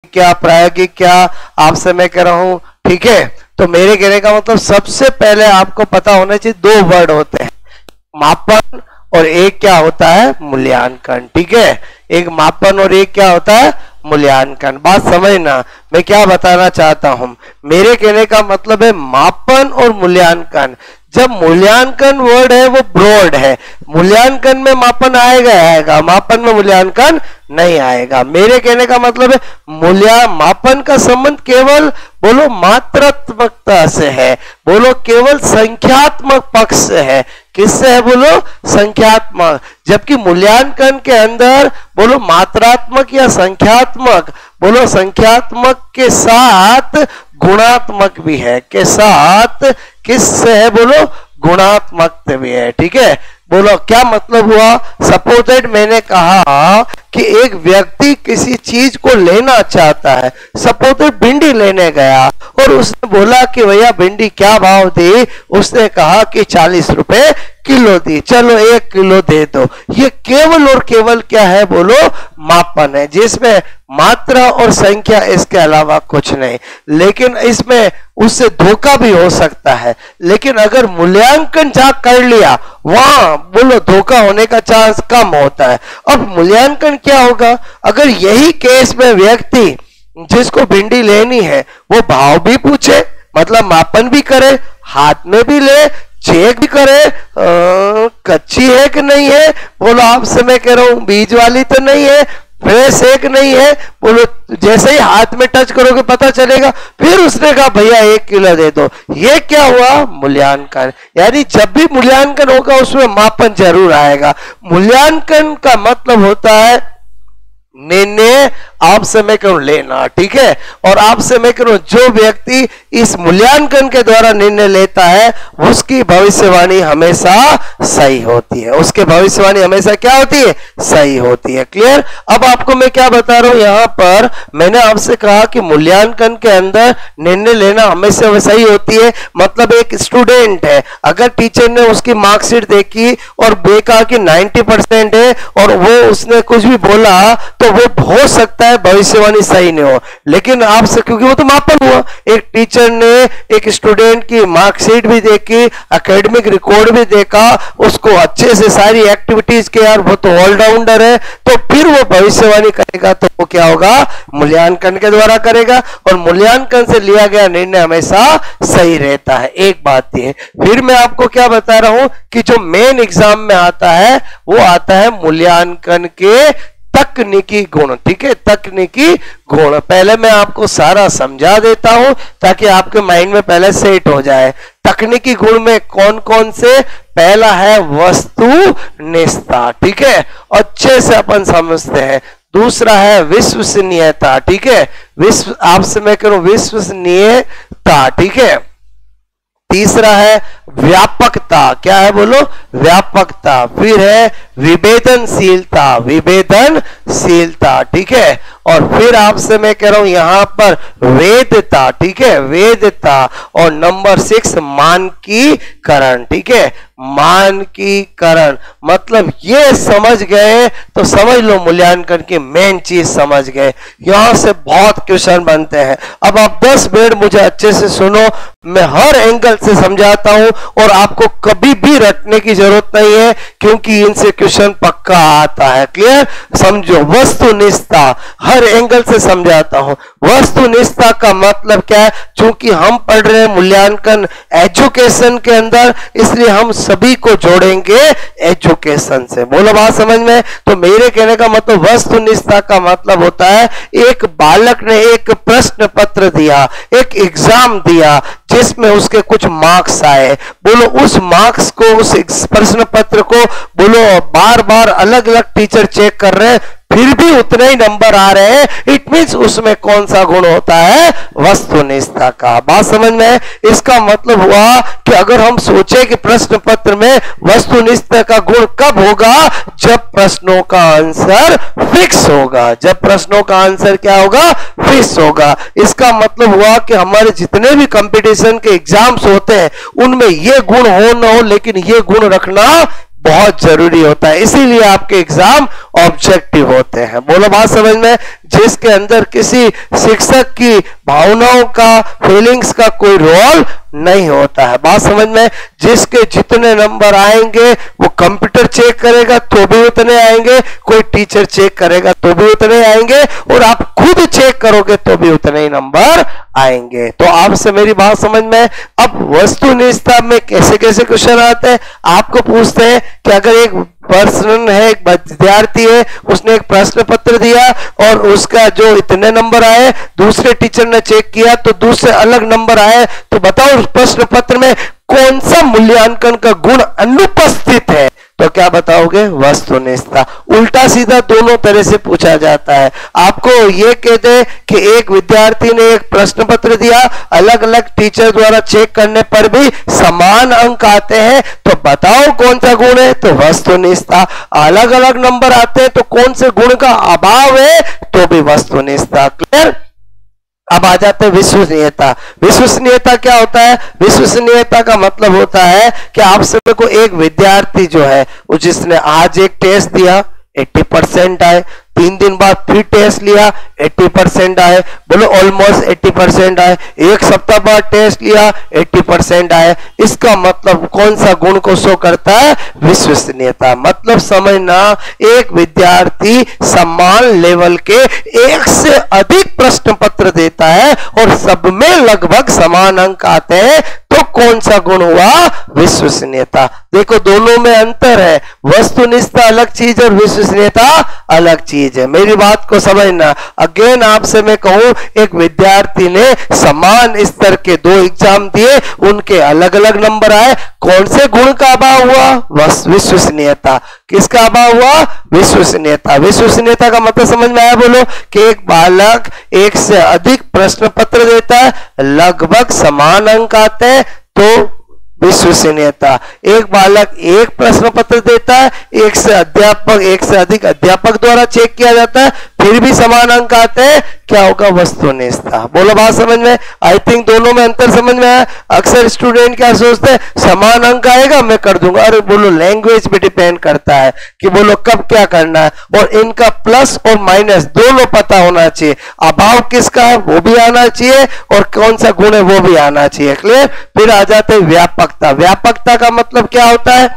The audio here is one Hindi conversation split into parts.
क्या, प्रायोगिक क्या, आपसे मैं कह रहा हूं, ठीक है। तो मेरे कहने का मतलब सबसे पहले आपको पता होना चाहिए दो वर्ड होते हैं, मापन और एक क्या होता है, मूल्यांकन, ठीक है। एक मापन और एक क्या होता है, मूल्यांकन। बात समझना, मैं क्या बताना चाहता हूं, मेरे कहने का मतलब है मापन और मूल्यांकन। जब मूल्यांकन वर्ड है वो ब्रॉड है, मूल्यांकन में मापन आएगा, मापन में मूल्यांकन नहीं आएगा। मेरे कहने का मतलब है मापन का संबंध केवल बोलो मात्रात्मकता से है, बोलो केवल संख्यात्मक पक्ष से है। किससे है, बोलो संख्यात्मक। जबकि मूल्यांकन के अंदर बोलो मात्रात्मक या संख्यात्मक, बोलो संख्यात्मक के साथ गुणात्मक भी है, के साथ किससे है, बोलो गुणात्मक भी है, ठीक है। बोलो क्या मतलब हुआ, सपोज दैट मैंने कहा कि एक व्यक्ति किसी चीज को लेना चाहता है, सपोज दैट भिंडी लेने गया और उसने बोला कि भैया भिंडी क्या भाव दी, उसने कहा कि 40 रुपए किलो दी, चलो 1 किलो दे दो। ये केवल और केवल क्या है, बोलो मापन है, जिसमें मात्रा और संख्या, इसके अलावा कुछ नहीं। लेकिन इसमें उससे धोखा भी हो सकता है, लेकिन अगर मूल्यांकन जहां कर लिया वहां बोलो धोखा होने का चांस कम होता है। अब मूल्यांकन क्या होगा, अगर यही केस में व्यक्ति जिसको भिंडी लेनी है वो भाव भी पूछे, मतलब मापन भी करे, हाथ में भी ले, चेक भी करे, कच्ची है कि नहीं है, बोलो आपसे मैं कह रहा हूं बीज वाली तो नहीं है, फ्रेश है कि नहीं है, बोलो जैसे ही हाथ में टच करोगे पता चलेगा। फिर उसने कहा भैया 1 किलो दे दो, ये क्या हुआ, मूल्यांकन। यानी जब भी मूल्यांकन होगा उसमें मापन जरूर आएगा। मूल्यांकन का मतलब होता है निर्णय आपसे मैं करूं लेना, ठीक है। और आपसे मैं करूं जो व्यक्ति इस मूल्यांकन के द्वारा निर्णय लेता है उसकी भविष्यवाणी हमेशा सही होती है, उसके भविष्यवाणी हमेशा क्या होती है, सही होती है। क्लियर। अब आपको मैं क्या बता रहा हूं, यहां पर मैंने आपसे कहा कि मूल्यांकन के अंदर निर्णय लेना हमेशा सही होती है। मतलब एक स्टूडेंट है, अगर टीचर ने उसकी मार्कशीट देखी और देखा कि 90% है और वो उसने कुछ भी बोला तो वो हो सकता है भविष्यवाणी सही नहीं हो, लेकिन आपसे क्योंकि वो तो मापन हुआ, एक टीचर ने एक स्टूडेंट की मार्कशीट भी देखी, एकेडमिक रिकॉर्ड भी देखा, उसको अच्छे से सारी एक्टिविटीज के यार वो तो ऑलराउंडर है, तो फिर वो भविष्यवाणी करेगा तो वो क्या होगा, मूल्यांकन के द्वारा करेगा। और मूल्यांकन से लिया गया निर्णय हमेशा सही रहता है। एक बात ये, फिर मैं आपको क्या बता रहा हूं कि जो मेन एग्जाम में आता है वो आता है मूल्यांकन के तकनीकी गुण, ठीक है। तकनीकी गुण पहले मैं आपको सारा समझा देता हूं ताकि आपके माइंड में पहले सेट हो जाए। तकनीकी गुण में कौन कौन से, पहला है वस्तुनिष्ठता, ठीक है, अच्छे से अपन समझते हैं। दूसरा है विश्वसनीयता, ठीक है, आपसे मैं करूं विश्वसनीयता, ठीक है। तीसरा है व्यापकता, क्या है बोलो, व्यापकता। फिर है विभेदनशीलता, विभेदनशीलता, ठीक है। और फिर आपसे मैं कह रहा हूं यहां पर वेदता, ठीक है, वेदता। और नंबर 6 मानकीकरण, ठीक है, मानकीकरण। मतलब ये समझ गए तो समझ लो मूल्यांकन की मेन चीज समझ गए। यहां से बहुत क्वेश्चन बनते हैं। अब आप 10 मिनट मुझे अच्छे से सुनो, मैं हर एंगल से समझाता हूं और आपको कभी भी रटने की जरूरत नहीं है क्योंकि इनसे क्वेश्चन पक्का आता है। क्लियर, समझो। वस्तुनिष्ठता हर एंगल से समझाता हूं। वस्तुनिष्ठता का मतलब क्या है, चूंकि हम पढ़ रहे हैं मूल्यांकन एजुकेशन के अंदर, इसलिए हम सभी को जोड़ेंगे एजुकेशन से। बोलो बात समझ में। तो मेरे कहने का मतलब वस्तुनिष्ठता का मतलब होता है एक बालक ने एक प्रश्न पत्र दिया, एक एग्जाम दिया जिसमें उसके कुछ मार्क्स आए, बोलो उस मार्क्स को, उस प्रश्न पत्र को बोलो बार बार अलग अलग टीचर चेक कर रहे हैं, फिर भी उतने ही नंबर आ रहे हैं, इट मींस उसमें कौन सा गुण होता है, वस्तुनिष्ठता का। बात समझ में। इसका मतलब हुआ कि अगर हम सोचे कि प्रश्न पत्र में वस्तुनिष्ठता का गुण कब होगा, जब प्रश्नों का आंसर फिक्स होगा। जब प्रश्नों का आंसर क्या होगा, फिक्स होगा। इसका मतलब हुआ कि हमारे जितने भी कंपटीशन के एग्जाम्स होते हैं उनमें ये गुण हो ना हो, लेकिन ये गुण रखना बहुत जरूरी होता है, इसीलिए आपके एग्जाम ऑब्जेक्टिव होते हैं। बोलो बात समझ में? जिसके अंदर किसी शिक्षक की भावनाओं का, फीलिंग्स का कोई रोल नहीं होता है। बात समझ में? जिसके जितने नंबर आएंगे वो कंप्यूटर चेक करेगा तो भी उतने आएंगे, कोई टीचर चेक करेगा तो भी उतने आएंगे, और आप खुद चेक करोगे तो भी उतने ही नंबर आएंगे। तो आपसे मेरी बात समझ में? अब वस्तुनिष्ठता में कैसे कैसे क्वेश्चन आते हैं, आपको पूछते हैं कि अगर एक पर्सन है, एक विद्यार्थी है, उसने एक प्रश्न पत्र दिया और उसका जो इतने नंबर आए, दूसरे टीचर ने चेक किया तो दूसरे अलग नंबर आए, तो बताओ उस प्रश्न पत्र में कौन सा मूल्यांकन का गुण अनुपस्थित है? तो क्या बताओगे? वस्तुनिष्ठता। उल्टा सीधा दोनों तरह से पूछा जाता है। आपको ये कहते कि एक विद्यार्थी ने एक प्रश्न पत्र दिया, अलग अलग टीचर द्वारा चेक करने पर भी समान अंक आते हैं, तो बताओ कौन सा गुण है? तो वस्तुनिष्ठता। अलग अलग नंबर आते हैं तो कौन से गुण का अभाव है? तो भी वस्तुनिष्ठता। क्लियर? अब आ जाते हैं विश्वसनीयता। विश्वसनीयता क्या होता है? विश्वसनीयता का मतलब होता है कि आप सभी को एक विद्यार्थी जो है जिसने आज एक टेस्ट दिया 80% आए, 3 दिन बाद फिर टेस्ट लिया 80% आए, बोलो ऑलमोस्ट 80% आए, एक सप्ताह बाद टेस्ट लिया 80% आए। इसका मतलब कौन सा गुण को शो करता है? विश्वसनीयता। मतलब समझना, एक विद्यार्थी समान लेवल के एक से अधिक प्रश्न पत्र देता है और सब में लगभग समान अंक आते हैं, तो कौन सा गुण हुआ? विश्वसनीयता। देखो दोनों में अंतर है, वस्तुनिष्ठता अलग चीज और विश्वसनीयता अलग चीज है। मेरी बात को समझना। अगेन आपसे मैं कहूं, एक विद्यार्थी ने समान स्तर के 2 एग्जाम दिए, उनके अलग अलग नंबर आए, कौन से गुण का अभाव हुआ? विश्वसनीयता। किसका अभाव हुआ? विश्वसनीयता। विश्वसनीयता का मतलब समझ में आया? बोलो कि एक बालक एक से अधिक प्रश्न पत्र देता है, लगभग समान अंक आते हैं, तो विश्वसनीयता। एक बालक एक प्रश्न पत्र देता है, एक से अधिक अध्यापक द्वारा चेक किया जाता है, फिर भी समान अंक आते हैं, क्या होगा? वस्तुनिष्ठता। बोलो बात समझ में? आई थिंक दोनों में अंतर समझ में आया। अक्सर स्टूडेंट क्या सोचते हैं, समान अंक आएगा मैं कर दूंगा। अरे बोलो लैंग्वेज पे डिपेंड करता है कि बोलो कब क्या करना है, और इनका प्लस और माइनस दोनों पता होना चाहिए। अभाव किसका है वो भी आना चाहिए, और कौन सा गुण है वो भी आना चाहिए। क्लियर? फिर आ जाते हैं व्यापकता। व्यापकता का मतलब क्या होता है?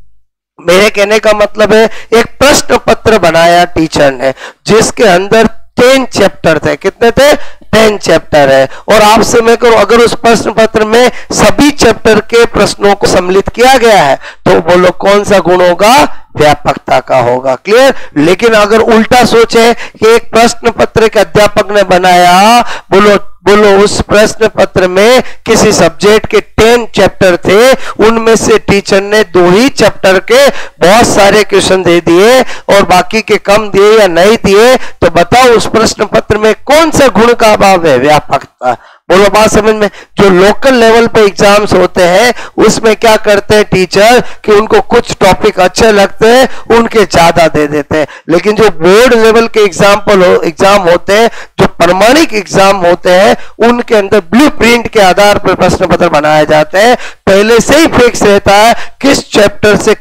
मेरे कहने का मतलब है, एक प्रश्न पत्र बनाया टीचर ने जिसके अंदर 10 चैप्टर थे। कितने थे? 10 चैप्टर है। और आपसे मैं करूं, अगर उस प्रश्न पत्र में सभी चैप्टर के प्रश्नों को सम्मिलित किया गया है, तो बोलो कौन सा गुण होगा? व्यापकता का होगा। क्लियर? लेकिन अगर उल्टा सोचे कि एक प्रश्न पत्र के अध्यापक ने बनाया, बोलो उस प्रश्न पत्र में किसी सब्जेक्ट के 10 चैप्टर थे, उनमें से टीचर ने 2 ही चैप्टर के बहुत सारे क्वेश्चन दे दिए और बाकी के कम दिए या नहीं दिए, तो बताओ उस प्रश्न पत्र में कौन सा गुण का अभाव है? व्यापकता। बोलो बात समझ में? जो लोकल लेवल पे एग्जाम्स होते हैं उसमें क्या करते हैं टीचर कि उनको कुछ टॉपिक अच्छे लगते हैं, उनके ज्यादा दे देते हैं। लेकिन जो बोर्ड लेवल के एग्जाम होते हैं, जो प्रमाणिक एग्जाम होते हैं, उनके अंदर ब्लूप्रिंट के आधार पर प्रश्न पत्र बनाए जाते हैं। पहले से ही फिक्स रहता है किस चैप्टर से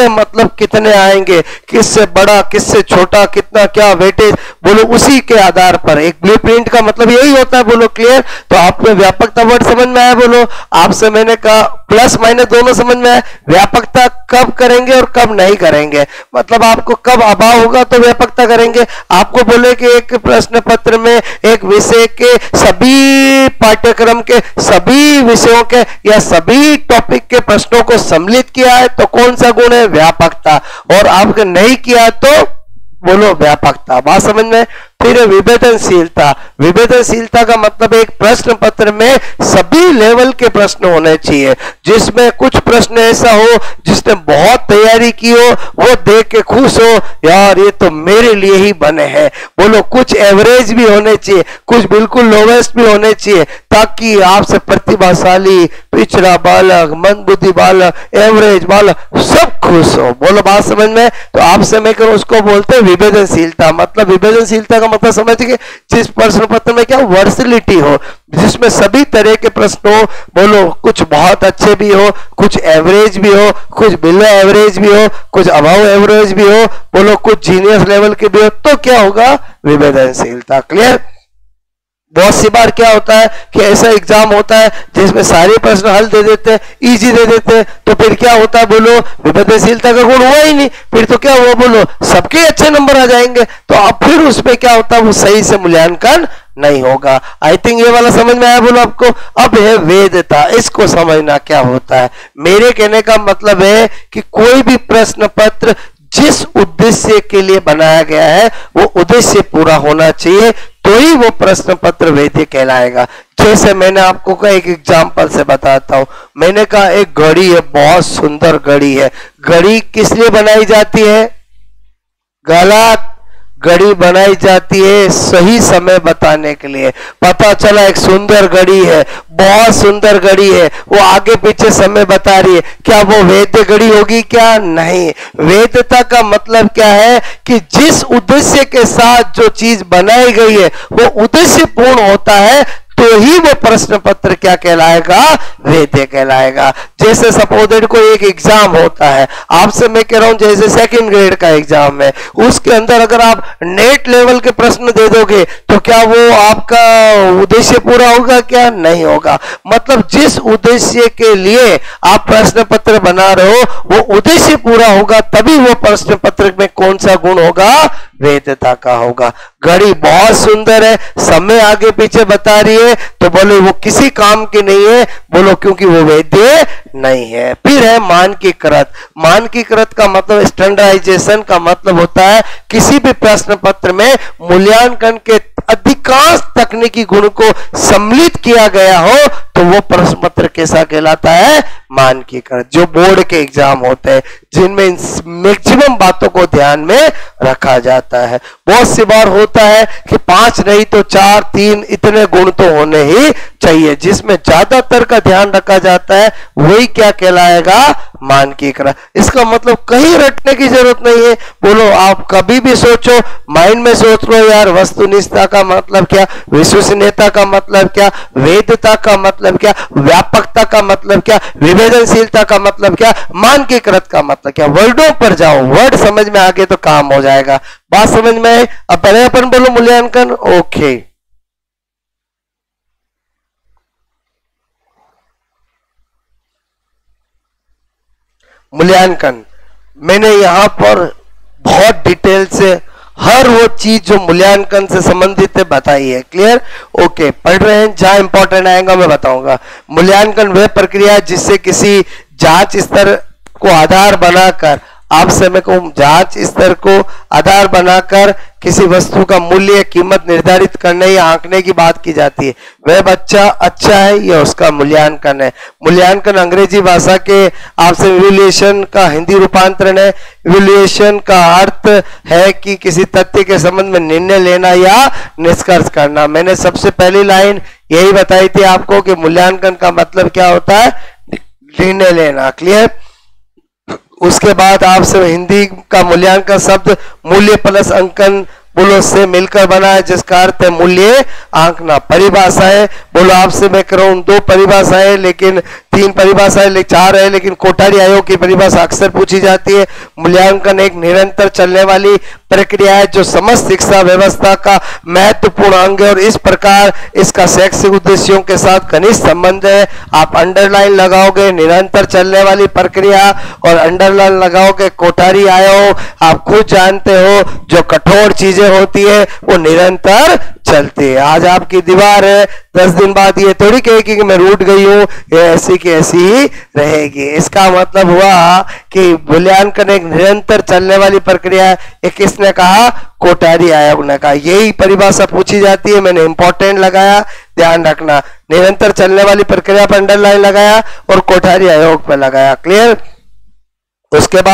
कितने आएंगे, किससे बड़ा किससे छोटा, कितना क्या वेटेज, बोलो उसी के आधार पर। एक ब्लूप्रिंट का मतलब यही होता है। बोलो क्लियर? तो आपको व्यापकता वर्ड समझ में आया? बोलो आपसे मैंने कहा प्लस माइनस दोनों समझ में आया। व्यापकता कब करेंगे और कब नहीं करेंगे, मतलब आपको कब अभाव होगा तो व्यापकता करेंगे। आपको बोले कि एक प्रश्न पत्र में एक विषय के सभी पाठ्यक्रम के सभी विषयों के या सभी टॉपिक के प्रश्नों को सम्मिलित किया है, तो कौन सा गुण है? व्यापकता। और आपने नहीं किया तो बोलो व्यापकता। बात समझ में? फिर विभेदनशीलता। विभेदनशीलता का मतलब एक प्रश्न पत्र में सभी लेवल के प्रश्न होने चाहिए, जिसमें कुछ प्रश्न ऐसा हो जिसने बहुत तैयारी की हो, वो देख के खुश हो, यार ये तो मेरे लिए ही बने हैं। बोलो कुछ एवरेज भी होने चाहिए, कुछ बिल्कुल लोवेस्ट भी होने चाहिए, ताकि आपसे प्रतिभाशाली, पिछड़ा बालक, मंदबुद्धि बालक, एवरेज बालक सब खुश हो। बोलो बात समझ में? तो आपसे मैं करूं, उसको बोलते हैं विभेदनशीलता। मतलब विभेदनशीलता का मतलब समझिए, जिस प्रश्न पत्र में क्या वर्सिलिटी हो, जिसमें सभी तरह के प्रश्न हो, बोलो कुछ बहुत अच्छे भी हो, कुछ एवरेज भी हो, कुछ बिलो एवरेज भी हो, कुछ अबाव एवरेज भी हो, बोलो कुछ जीनियस लेवल के भी हो, तो क्या होगा, विवेदनशीलता। क्लियर। बहुत सी बार क्या होता है कि ऐसा एग्जाम होता है जिसमें सारे प्रश्न हल दे देते हैं, इजी दे देते हैं, तो फिर क्या होता है, बोलो विवेदनशीलता का गुण हुआ ही नहीं, फिर तो क्या हुआ, बोलो सबके अच्छे नंबर आ जाएंगे, तो अब फिर उसमें क्या होता है, वो सही से मूल्यांकन नहीं होगा। आई थिंक ये वाला समझ में आया बोलो आपको। अब है वेदता, इसको समझना क्या होता है। मेरे कहने का मतलब है कि कोई भी प्रश्न पत्र जिस उद्देश्य के लिए बनाया गया है वो उद्देश्य पूरा होना चाहिए, तो ही वो प्रश्न पत्र वैध कहलाएगा। जैसे मैंने आपको का एक एग्जांपल से बताता हूं, मैंने कहा एक घड़ी है, बहुत सुंदर घड़ी है। घड़ी किस लिए बनाई जाती है? गलत। घड़ी बनाई जाती है सही समय बताने के लिए। पता चला एक सुंदर घड़ी है, बहुत सुंदर घड़ी है, वो आगे पीछे समय बता रही है, क्या वो वैध घड़ी होगी? क्या नहीं। वैधता का मतलब क्या है कि जिस उद्देश्य के साथ जो चीज बनाई गई है वो उद्देश्य पूर्ण होता है, तो ही वो प्रश्न पत्र क्या कहलाएगा? वैध कहलाएगा। जैसे सपोज कोई एक एग्जाम होता है, आपसे मैं कह रहा हूं जैसे सेकंड ग्रेड का एग्जाम है, उसके अंदर अगर आप नेट लेवल के प्रश्न दे दोगे तो क्या वो आपका उद्देश्य पूरा होगा? क्या नहीं होगा। मतलब जिस उद्देश्य के लिए आप प्रश्न पत्र बना रहे हो वो उद्देश्य पूरा होगा, तभी वो प्रश्न पत्र में कौन सा गुण होगा? वैधता का होगा। घड़ी बहुत सुंदर है, समय आगे पीछे बता रही है, तो बोलो वो किसी काम की नहीं है, बोलो क्योंकि वो वैध नहीं है। फिर है मानकीकृत। मानकीकृत का मतलब स्टैंडर्डाइजेशन का मतलब होता है किसी भी प्रश्न पत्र में मूल्यांकन के अधिकांश तकनीकी गुण को सम्मिलित किया गया हो तो वो प्रश्न पत्र कैसा कहलाता है? मानकीकृत। जो बोर्ड के एग्जाम होते हैं जिनमें मैक्सिमम बातों को ध्यान में रखा जाता है। बहुत सी बार होता है कि 5 नहीं तो 4, 3 इतने गुण तो होने ही चाहिए, जिसमें ज्यादातर का ध्यान रखा जाता है वही क्या कहलाएगा? मानकीकृत। इसका मतलब कहीं रटने की जरूरत नहीं है। बोलो आप कभी भी सोचो, माइंड में सोच लो यार, वस्तुनिष्ठता का मतलब क्या, विश्वसनीयता का मतलब क्या, वैधता का मतलब क्या, व्यापकता का मतलब क्या, विवेदनशीलता का मतलब क्या, मानकीकृत का मतलब क्या। वर्डों पर जाओ, वर्ड समझ में आ गए तो काम हो जाएगा। बात समझ में आए? अब पहले अपन बोलो मूल्यांकन। ओके, मूल्यांकन मैंने यहां पर बहुत डिटेल से हर वो चीज जो मूल्यांकन से संबंधित है बताई है। क्लियर? ओके, पढ़ रहे हैं? जहां इंपॉर्टेंट आएगा मैं बताऊंगा। मूल्यांकन वह प्रक्रिया जिससे किसी जांच स्तर को आधार बनाकर, आपसे मैं कहूं जांच स्तर को आधार बनाकर किसी वस्तु का मूल्य कीमत निर्धारित करने या आंकने की बात की जाती है। वह बच्चा अच्छा है, यह उसका मूल्यांकन है। मूल्यांकन अंग्रेजी भाषा के आपसे इवैल्यूएशन का हिंदी रूपांतरण है। इवैल्यूएशन का अर्थ है कि किसी तथ्य के संबंध में निर्णय लेना या निष्कर्ष करना। मैंने सबसे पहली लाइन यही बताई थी आपको कि मूल्यांकन का मतलब क्या होता है? निर्णय लेना। क्लियर? उसके बाद आपसे हिंदी का मूल्यांकन शब्द मूल्य प्लस अंकन बोलो से मिलकर बना है, जिसका अर्थ है मूल्य आंकना। परिभाषाएं बोलो आपसे मैं कह रहा हूं 2 परिभाषाएं, लेकिन 3 परिभाषाएं 4 है, लेकिन कोठारी आयोग की परिभाषा अक्सर पूछी जाती है। मूल्यांकन एक निरंतर चलने वाली प्रक्रिया है जो समस्त शिक्षा व्यवस्था का महत्वपूर्ण अंग है और इस प्रकार इसका शैक्षिक उद्देश्यों के साथ घनिष्ठ संबंध है। आप अंडरलाइन लगाओगे निरंतर चलने वाली प्रक्रिया और अंडरलाइन लगाओगे कोठारी आयोग। आप खुद जानते हो जो कठोर चीजें होती है वो निरंतर चलती है। आज आपकी दीवार है, 10 दिन बाद ये थोड़ी कहेगी कि मैं रूठ गई हूं, ये ऐसी की ऐसी ही रहेगी। इसका मतलब हुआ कि मूल्यांकन एक निरंतर चलने वाली प्रक्रिया है। ये किसने कहा? कोठारी आयोग ने कहा। यही परिभाषा पूछी जाती है, मैंने इंपॉर्टेंट लगाया, ध्यान रखना। निरंतर चलने वाली प्रक्रिया पर अंडरलाइन लगाया और कोठारी आयोग पर लगाया। क्लियर? उसके बाद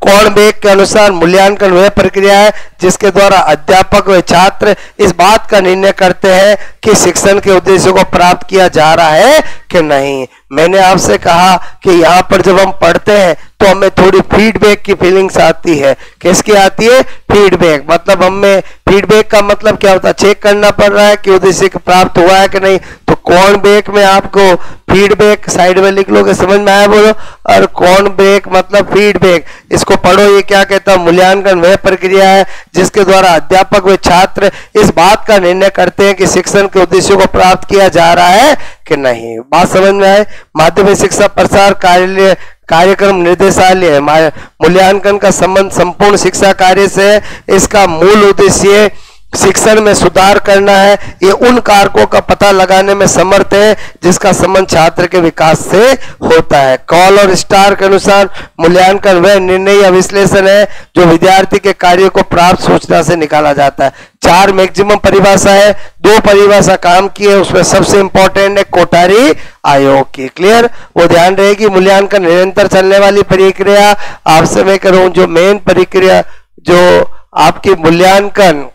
कॉर्नबेक के अनुसार मूल्यांकन वह प्रक्रिया है जिसके द्वारा अध्यापक व छात्र इस बात का निर्णय करते हैं कि शिक्षण के उद्देश्यों को प्राप्त किया जा रहा है कि नहीं। मैंने आपसे कहा कि यहाँ पर जब हम पढ़ते हैं तो हमें थोड़ी फीडबैक की फीलिंग्स आती है। किसकी आती है? फीडबैक। मतलब हमें फीडबैक का मतलब क्या होता है? चेक करना पड़ रहा है कि उद्देश्य प्राप्त हुआ है कि नहीं। तो कॉर्नबेक में आपको फीडबैक साइड में लिख लोगे, समझ में आया बोलो। और कॉर्नबेक मतलब फीडबैक, इसको पढ़ो। ये क्या कहता है? मूल्यांकन वह प्रक्रिया है जिसके द्वारा अध्यापक व छात्र इस बात का निर्णय करते हैं कि शिक्षण के उद्देश्यों को प्राप्त किया जा रहा है कि नहीं। बात समझ में आए? माध्यमिक शिक्षा प्रसार कार्यालय कार्यक्रम निर्देशालय मूल्यांकन का संबंध संपूर्ण शिक्षा कार्य से है। इसका मूल उद्देश्य शिक्षण में सुधार करना है। ये उन कारकों का पता लगाने में समर्थ है जिसका संबंध छात्र के विकास से होता है। कॉल और स्टार के अनुसार मूल्यांकन वह निर्णय या विश्लेषण है जो विद्यार्थी के कार्य को प्राप्त सूचना से निकाला जाता है। 4 मैक्सिमम परिभाषा है, 2 परिभाषा काम की है, उसमें सबसे इंपॉर्टेंट है कोठारी आयोग की। क्लियर? वो ध्यान रहेगी। मूल्यांकन निरंतर चलने वाली प्रक्रिया। आपसे मैं करूं जो मेन प्रक्रिया जो आपकी मूल्यांकन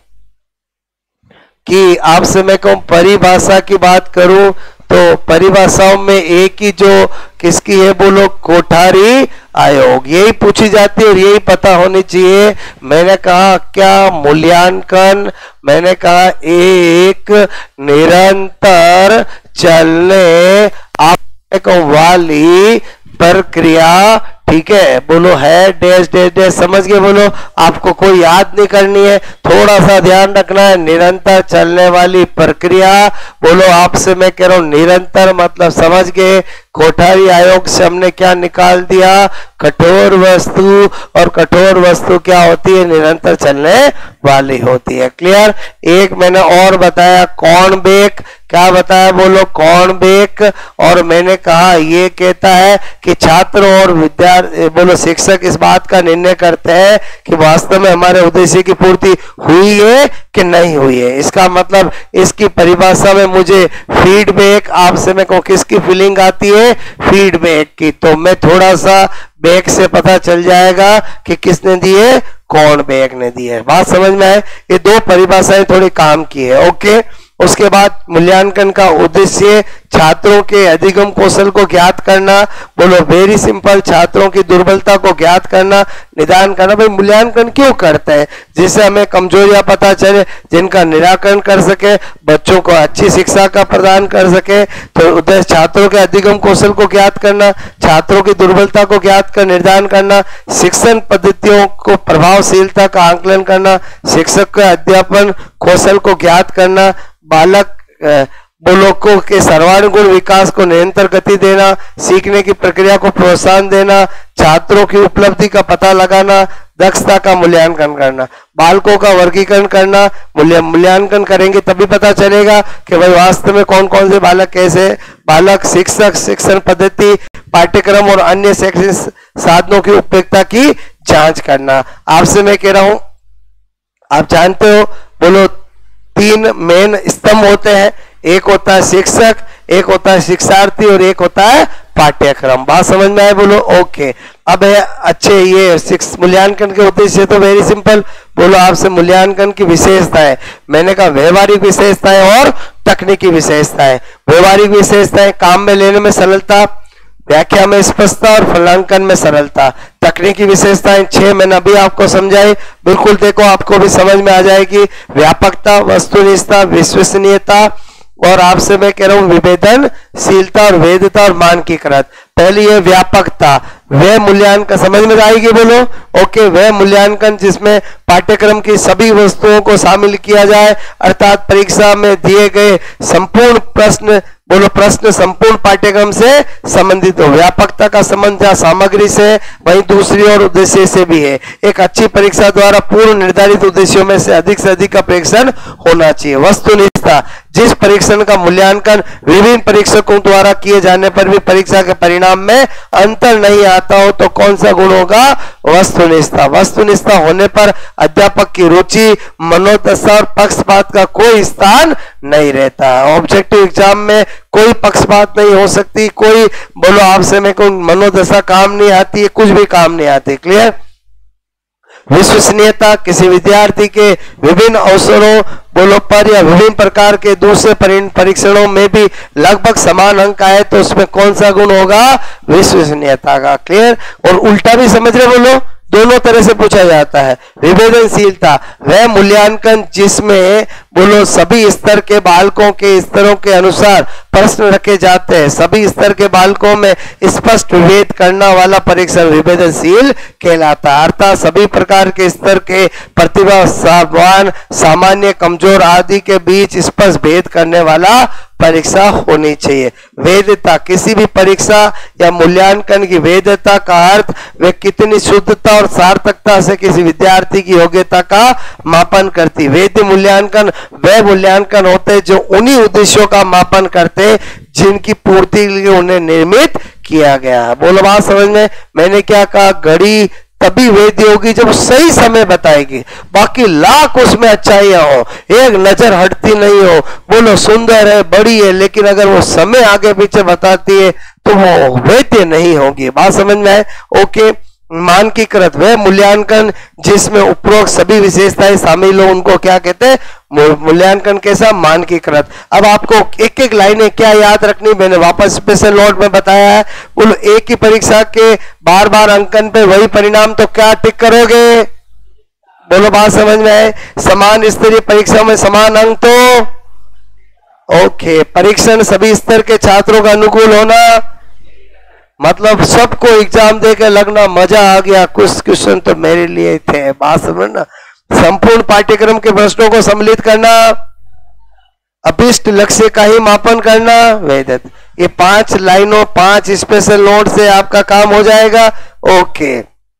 कि आपसे मैं कहूं परिभाषा की बात करूं तो परिभाषाओं में एक ही जो किसकी है बोलो? कोठारी आयोग। यही पूछी जाती है और यही पता होनी चाहिए। मैंने कहा क्या मूल्यांकन, मैंने कहा एक निरंतर चलने वाली प्रक्रिया। ठीक है, बोलो है डैश डैश डैश, समझ गए बोलो। आपको कोई याद नहीं करनी है, थोड़ा सा ध्यान रखना है। निरंतर चलने वाली प्रक्रिया, बोलो। आपसे मैं कह रहा हूं निरंतर मतलब समझ गए। कोठारी आयोग से हमने क्या निकाल दिया? कठोर वस्तु। और कठोर वस्तु क्या होती है? निरंतर चलने वाली होती है। क्लियर? एक मैंने और बताया कॉर्नबेक। क्या बताया बोलो? कॉर्नबेक। और मैंने कहा ये कहता है कि छात्र और विद्यार्थी बोलो शिक्षक इस बात का निर्णय करते हैं कि वास्तव में हमारे उद्देश्य की पूर्ति हुई है कि नहीं हुई है। इसका मतलब इसकी परिभाषा में मुझे फीडबैक, आपसे मैं कहूं किसकी फीलिंग आती है? फीडबैक की। तो मैं थोड़ा सा बैक से पता चल जाएगा कि किसने दिए? कॉर्नबेक ने दी है। बात समझ में आए? ये 2 परिभाषाएं थोड़ी काम की है। ओके। उसके बाद मूल्यांकन का उद्देश्य छात्रों के अधिगम कौशल को ज्ञात करना। बोलो वेरी सिंपल, छात्रों की दुर्बलता को ज्ञात करना, निदान करना। भाई मूल्यांकन क्यों करते हैं? जिससे हमें कमजोरियां पता चले, जिनका निराकरण कर सके, बच्चों को अच्छी शिक्षा का प्रदान कर सके। तो उद्देश्य छात्रों के अधिगम कौशल को ज्ञात करना, छात्रों की दुर्बलता को ज्ञात कर निर्धारण करना, शिक्षण पद्धतियों को प्रभावशीलता का आंकलन करना, शिक्षक के अध्यापन कौशल को ज्ञात करना, बालक बोलों के सर्वांगीण विकास को निरंतर गति देना, सीखने की प्रक्रिया को प्रोत्साहन देना, छात्रों की उपलब्धि का पता लगाना, दक्षता का मूल्यांकन करना, बालकों का वर्गीकरण करना। मूल्यांकन करेंगे तभी पता चलेगा कि भाई वास्तव में कौन कौन से बालक कैसे। बालक, शिक्षक, शिक्षण पद्धति, पाठ्यक्रम और अन्य शैक्षणिक साधनों की उपयोगिता की जांच करना। आपसे मैं कह रहा हूं, आप जानते हो बोलो 3 मेन स्तंभ होते हैं। एक होता है शिक्षक, एक होता है शिक्षार्थी और एक होता है पाठ्यक्रम। बात समझ में आए बोलो? ओके। अब है अच्छे ये मूल्यांकन के उद्देश्य तो वेरी सिंपल। बोलो आपसे मूल्यांकन की विशेषताएं। मैंने कहा व्यवहारिक विशेषताएं और तकनीकी विशेषताएं। व्यवहारिक विशेषताएं काम में लेने में सरलता, व्याख्या में स्पष्टता और फलांकन में सरलता। तकनीकी विशेषताएं 6 मैंने अभी आपको समझाई, बिल्कुल देखो आपको भी समझ में आ जाएगी। व्यापकता, वस्तुनिष्ठता, विश्वसनीयता और आपसे मैं कह रहा हूं विभेदनशीलता और वैधता और मानकीकरण। पहली है व्यापकता। वह मूल्यांकन समझ में आएगी बोलो? ओके। वह मूल्यांकन जिसमें पाठ्यक्रम की सभी वस्तुओं को शामिल किया जाए, अर्थात परीक्षा में दिए गए संपूर्ण प्रश्न, बोलो प्रश्न संपूर्ण पाठ्यक्रम से संबंधित हो। व्यापकता का संबंध जहाँ सामग्री से वहीं दूसरी और उद्देश्य से भी है। एक अच्छी परीक्षा द्वारा पूर्व निर्धारित उद्देश्यों में से अधिक का परीक्षण होना चाहिए। वस्तुनिष्ठता, जिस परीक्षण का मूल्यांकन विभिन्न परीक्षकों द्वारा किए जाने पर भी परीक्षा के परिणाम में अंतर नहीं आता हो तो कौन सा गुण होगा? वस्तुनिष्ठता। वस्तुनिष्ठता होने पर अध्यापक की रुचि, मनोदशा और पक्षपात का कोई स्थान नहीं रहता। ऑब्जेक्टिव एग्जाम में कोई पक्षपात नहीं हो सकती, कोई बोलो आपसे में कोई मनोदशा काम नहीं आती है, कुछ भी काम नहीं आती। क्लियर? विश्वसनीयता किसी विद्यार्थी के विभिन्न अवसरों बोलो पर या विभिन्न प्रकार के दूसरे परीक्षणों में भी लगभग समान अंक आए तो उसमें कौन सा गुण होगा? विश्वसनीयता का। क्लियर? और उल्टा भी समझ रहे बोलो, दोनों तरह से पूछा जाता है। विभेदनशीलता वह मूल्यांकन जिसमें बोलो सभी स्तर के बालकों के स्तरों के अनुसार प्रश्न रखे जाते हैं, सभी स्तर के बालकों में स्पष्ट विभेद करना वाला परीक्षण विभेदनशील कहलाता है। अर्थात सभी प्रकार के स्तर के प्रतिभावान, सामान्य, कमजोर आदि के बीच स्पष्ट भेद करने वाला परीक्षा होनी चाहिए। वैधता किसी भी परीक्षा या मूल्यांकन की वैधता का अर्थ वे कितनी शुद्धता और सार्थकता से किसी विद्यार्थी की योग्यता का मापन करती। वैध मूल्यांकन वह मूल्यांकन होते हैं जो उन्हीं उद्देश्यों का मापन करते हैं जिनकी पूर्ति के लिए उन्हें निर्मित किया गया है। बोलो बात समझ में? मैंने क्या कहा? घड़ी तभी वैध होगी जब सही समय बताएगी, बाकी लाख उसमें अच्छाइयां हो, एक नजर हटती नहीं हो, बोलो सुंदर है, बड़ी है, लेकिन अगर वो समय आगे पीछे बताती है तो वो वैध नहीं होगी। बात समझ में आए? ओके। मानकीकृत वह मूल्यांकन जिसमें उपरोक्त सभी विशेषताएं शामिल हो उनको क्या कहते हैं? मूल्यांकन कैसा? मानकीकृत। अब आपको एक एक लाइनें क्या याद रखनी, मैंने वापस स्पेशल नोट में बताया है। बोलो एक ही परीक्षा के बार बार अंकन पे वही परिणाम तो क्या टिक करोगे? बोलो बात समझ में आए? समान स्तरीय परीक्षा में समान अंक तो ओके। परीक्षण सभी स्तर के छात्रों का अनुकूल होना, मतलब सबको एग्जाम देकर लगना मजा आ गया, कुछ क्वेश्चन तो मेरे लिए थे। बात समझना। संपूर्ण पाठ्यक्रम के प्रश्नों को सम्मिलित करना, अभिष्ट लक्ष्य का ही मापन करना, वैधता। ये 5 लाइनों 5 स्पेशल नोट से आपका काम हो जाएगा। ओके।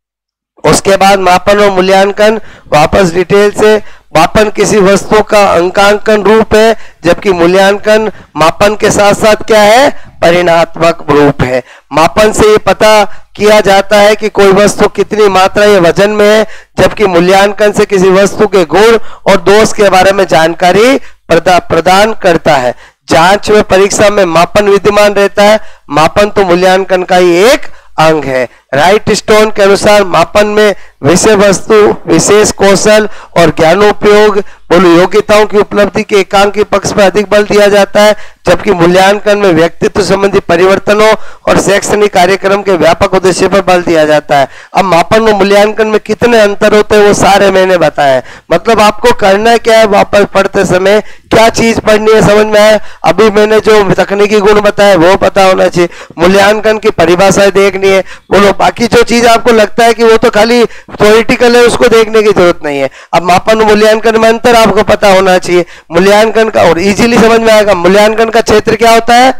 उसके बाद मापन और मूल्यांकन वापस डिटेल से। मापन किसी वस्तु का अंकांकन रूप है, जबकि मूल्यांकन मापन के साथ साथ क्या है? परिणात्मक रूप है। मापन से ये पता किया जाता है कि कोई वस्तु कितनी मात्रा या वजन में है, जबकि मूल्यांकन से किसी वस्तु के गुण और दोष के बारे में जानकारी प्रदान करता है। जांच व परीक्षा में मापन विद्यमान रहता है। मापन तो मूल्यांकन का ही एक अंग है। राइट स्टोन के अनुसार मापन में विषय वस्तु, विशेष कौशल और ज्ञानोपयोग बोलो योग्यताओं की उपलब्धि के एकांकी पक्ष पर अधिक बल दिया जाता है, जबकि मूल्यांकन में व्यक्तित्व संबंधी परिवर्तनों और शैक्षणिक कार्यक्रम के व्यापक उद्देश्य पर बल दिया जाता है। अब मापन और मूल्यांकन में कितने अंतर होते हैं वो सारे मैंने बताया। मतलब आपको करना क्या है, वापस पढ़ते समय क्या चीज पढ़नी है समझ में आया? अभी मैंने जो तकनीकी गुण बताया वो पता होना चाहिए। मूल्यांकन की परिभाषाएं देखनी है। बोलो बाकी जो चीज आपको लगता है कि वो तो खाली थ्योरेटिकल है, उसको देखने की जरूरत नहीं है। अब मापन और मूल्यांकन में अंतर आपको पता होना चाहिए। मूल्यांकन का और इजीली समझ में आएगा। मूल्यांकन का क्षेत्र क्या होता है?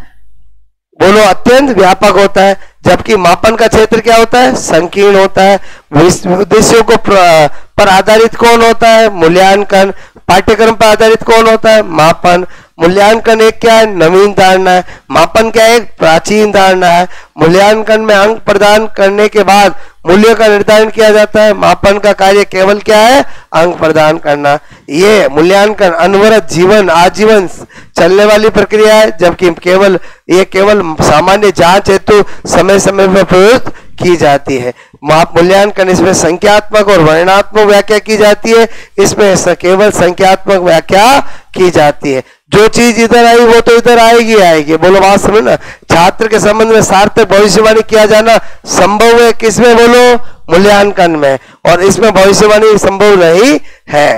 बोलो अत्यंत व्यापक होता है, जबकि मापन का क्षेत्र क्या होता है? संकीर्ण होता है। उद्देश्यों को पर आधारित कौन होता है? मूल्यांकन। पाठ्यक्रम पर आधारित कौन होता है? मापन। मूल्यांकन एक क्या है? नवीन धारणा है। मापन क्या है? एक प्राचीन धारणा है। मूल्यांकन में अंक प्रदान करने के बाद मूल्य का निर्धारण किया जाता है। मापन का कार्य केवल क्या है? अंक प्रदान करना। ये मूल्यांकन अनवरत जीवन आजीवन चलने वाली प्रक्रिया है, जबकि ये केवल सामान्य जांच हेतु समय समय पर प्रयुक्त की जाती है। मूल्यांकन इसमें संख्यात्मक और वर्णनात्मक व्याख्या की जाती है। इसमें केवल संख्यात्मक व्याख्या की जाती है। जो चीज इधर आई वो तो इधर आएगी आएगी। बोलो बात समझ ना। छात्र के संबंध में सार्थक भविष्यवाणी किया जाना संभव है किसमें? बोलो मूल्यांकन में। और इसमें भविष्यवाणी संभव नहीं है।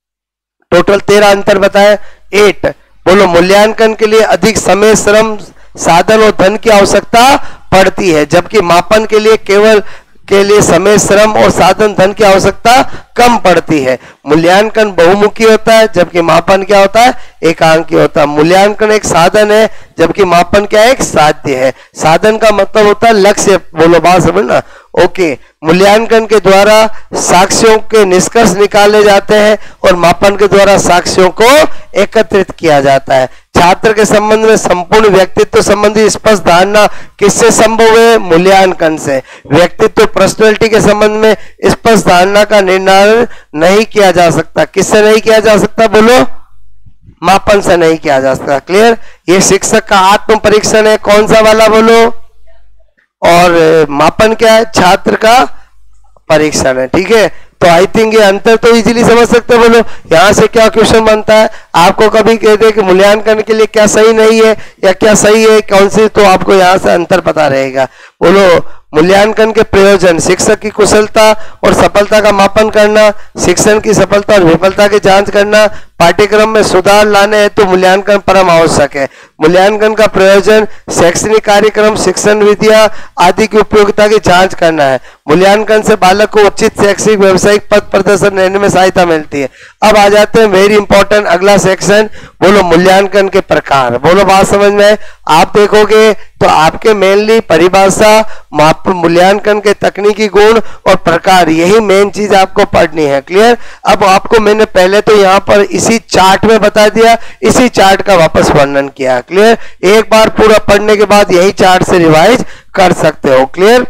टोटल 13 अंतर बताए। 8 बोलो मूल्यांकन के लिए अधिक समय, श्रम, साधन और धन की आवश्यकता पड़ती है, जबकि मापन के लिए समय, श्रम और साधन, धन की आवश्यकता कम पड़ती है। मूल्यांकन बहुमुखी होता है, जबकि मापन क्या होता है? एकांकी होता है। मूल्यांकन एक साधन है, जबकि मापन क्या है? एक साध्य है। साधन का मतलब होता है लक्ष्य। बोलो बात समझना। ओके। मूल्यांकन के द्वारा साक्ष्यों के निष्कर्ष निकाले जाते हैं और मापन के द्वारा साक्ष्यों को एकत्रित किया जाता है। छात्र के संबंध में संपूर्ण व्यक्तित्व संबंधी स्पष्ट धारणा किससे संभव है? मूल्यांकन से। व्यक्तित्व पर्सनैलिटी के संबंध में स्पष्ट धारणा का निर्धारण नहीं किया जा सकता। किससे नहीं किया जा सकता? बोलो मापन से नहीं किया जा सकता। क्लियर? ये शिक्षक का आत्म परीक्षण है। कौन सा वाला? बोलो। और मापन क्या है? छात्र का परीक्षण है। ठीक है। तो आई थिंक ये अंतर तो इजीली समझ सकते हो। बोलो यहाँ से क्या क्वेश्चन बनता है, आपको कभी कहते हैं कि मूल्यांकन के लिए क्या सही नहीं है या क्या सही है कौन सी, तो आपको यहाँ से अंतर पता रहेगा। बोलो मूल्यांकन के प्रयोजन, शिक्षक की कुशलता और सफलता का मापन करना, शिक्षण की सफलता और विफलता की जांच करना, पाठ्यक्रम में सुधार लाने हेतु तो मूल्यांकन परम आवश्यक है। मूल्यांकन का प्रयोजन शैक्षणिक कार्यक्रम, शिक्षण विधियां आदि की उपयोगिता की जांच करना है। मूल्यांकन से बालक को उचित शैक्षिक व्यावसायिक पद प्रदर्शन लेने में सहायता मिलती है। अब आ जाते हैं वेरी इंपॉर्टेंट अगला सेक्शन, बोलो मूल्यांकन के प्रकार। बोलो बात समझ में, आप देखोगे तो आपके मेनली परिभाषा, मूल्यांकन के तकनीकी गुण और प्रकार, यही मेन चीज आपको पढ़नी है। क्लियर। अब आपको मैंने पहले तो यहाँ पर इसी चार्ट में बता दिया, इसी चार्ट का वापस वर्णन किया। क्लियर। एक बार पूरा पढ़ने के बाद यही चार्ट से रिवाइज कर सकते हो। क्लियर।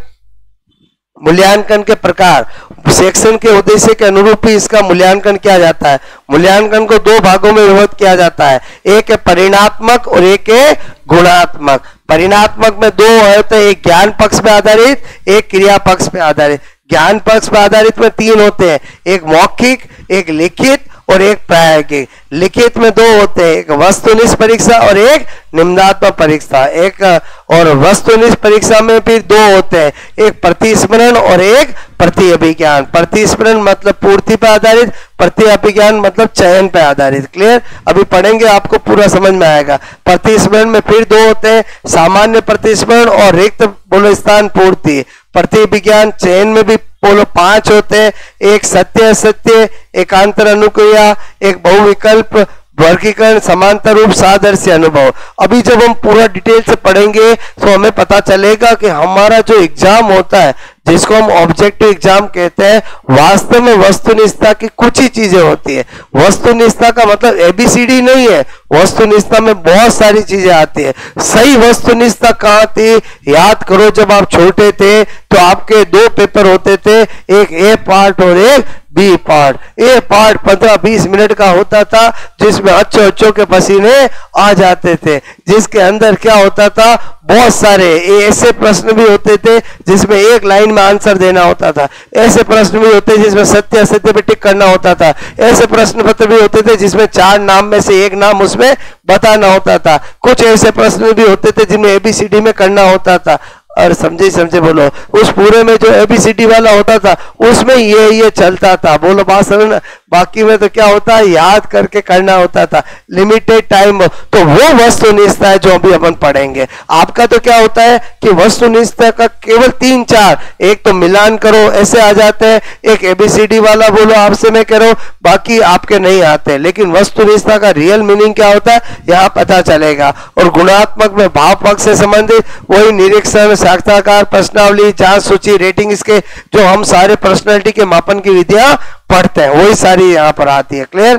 मूल्यांकन के प्रकार, सेक्शन के उद्देश्य के अनुरूप ही इसका मूल्यांकन किया जाता है। मूल्यांकन को दो भागों में विभक्त किया जाता है, एक है परिणात्मक और एक है गुणात्मक। परिणात्मक में दो होते हैं, एक ज्ञान पक्ष पे आधारित, एक क्रिया पक्ष पे आधारित। ज्ञान पक्ष पे आधारित में तीन होते हैं, एक मौखिक, एक लिखित और एक प्रायोगिक। लिखित में दो होते हैं, एक वस्तुनिष्ठ परीक्षा और एक निम्नात्मक परीक्षा। एक और वस्तुनिष्ठ परीक्षा में फिर दो होते हैं, एक प्रतिस्मरण और एक प्रति अभिज्ञान। प्रतिस्मरण मतलब पूर्ति पर आधारित, प्रति अभिज्ञान मतलब चयन पर आधारित। क्लियर। अभी पढ़ेंगे आपको पूरा समझ में आएगा। प्रतिस्मरण में फिर दो होते हैं, सामान्य प्रतिस्मरण और रिक्त बोलो स्थान पूर्ति। प्रति विज्ञान चयन में भी बोलो 5 होते हैं, एक सत्य असत्य, एकांतर अनुक्रिया, एक बहुविकल्प, वर्गीकरण, समांतर रूप, सादृश्य अनुभव। अभी जब हम पूरा डिटेल से पढ़ेंगे तो हमें पता चलेगा कि हमारा जो एग्जाम होता है, जिसको हम ऑब्जेक्टिव एग्जाम कहते हैं, वास्तव में वस्तुनिष्ठता की कुछ ही चीजें होती है। वस्तुनिष्ठता का मतलब एबीसीडी नहीं है, वस्तुनिष्ठता में बहुत सारी चीजें आती है। सही वस्तुनिष्ठता कहाँ थी, याद करो जब आप छोटे थे तो आपके दो पेपर होते थे, एक ए पार्ट और एक B part. A part 15-20 minute का होता था, जिसमें अच्छों के पसीने आ जाते थे, जिसके अंदर क्या होता था, बहुत सारे ऐसे प्रश्न भी होते थे जिसमें एक लाइन में आंसर देना होता था, ऐसे प्रश्न भी होते जिसमें सत्य असत्य पे टिक करना होता था, ऐसे प्रश्न पत्र भी होते थे जिसमें 4 नाम में से एक नाम उसमें बताना होता था, कुछ ऐसे प्रश्न भी होते थे जिनमें एबीसीडी में करना होता था। और समझे बोलो, उस पूरे में जो एबीसीडी वाला होता था उसमें ये चलता था। बोलो बात समझना। बाकी में तो क्या होता है, याद करके करना होता था, लिमिटेड टाइम। तो वो वस्तुनिष्ठता है जो अभी अपन पढ़ेंगे। आपका तो क्या होता है कि वस्तुनिष्ठता का केवल 3-4, एक तो मिलान करो ऐसे आ जाते हैं, एक एबीसीडी वाला बोलो आपसे मैं कह रहा हूं, बाकी आपके नहीं आते। लेकिन वस्तुनिष्ठता का रियल मीनिंग क्या होता है यहाँ पता चलेगा। और गुणात्मक में भाव पक्ष से संबंधित वही निरीक्षण, साक्षात्कार, प्रश्नावली, जांच सूची, रेटिंग, इसके जो हम सारे पर्सनालिटी के मापन की विधियां पढ़ते हैं वही सारी यहाँ पर आती है। क्लियर।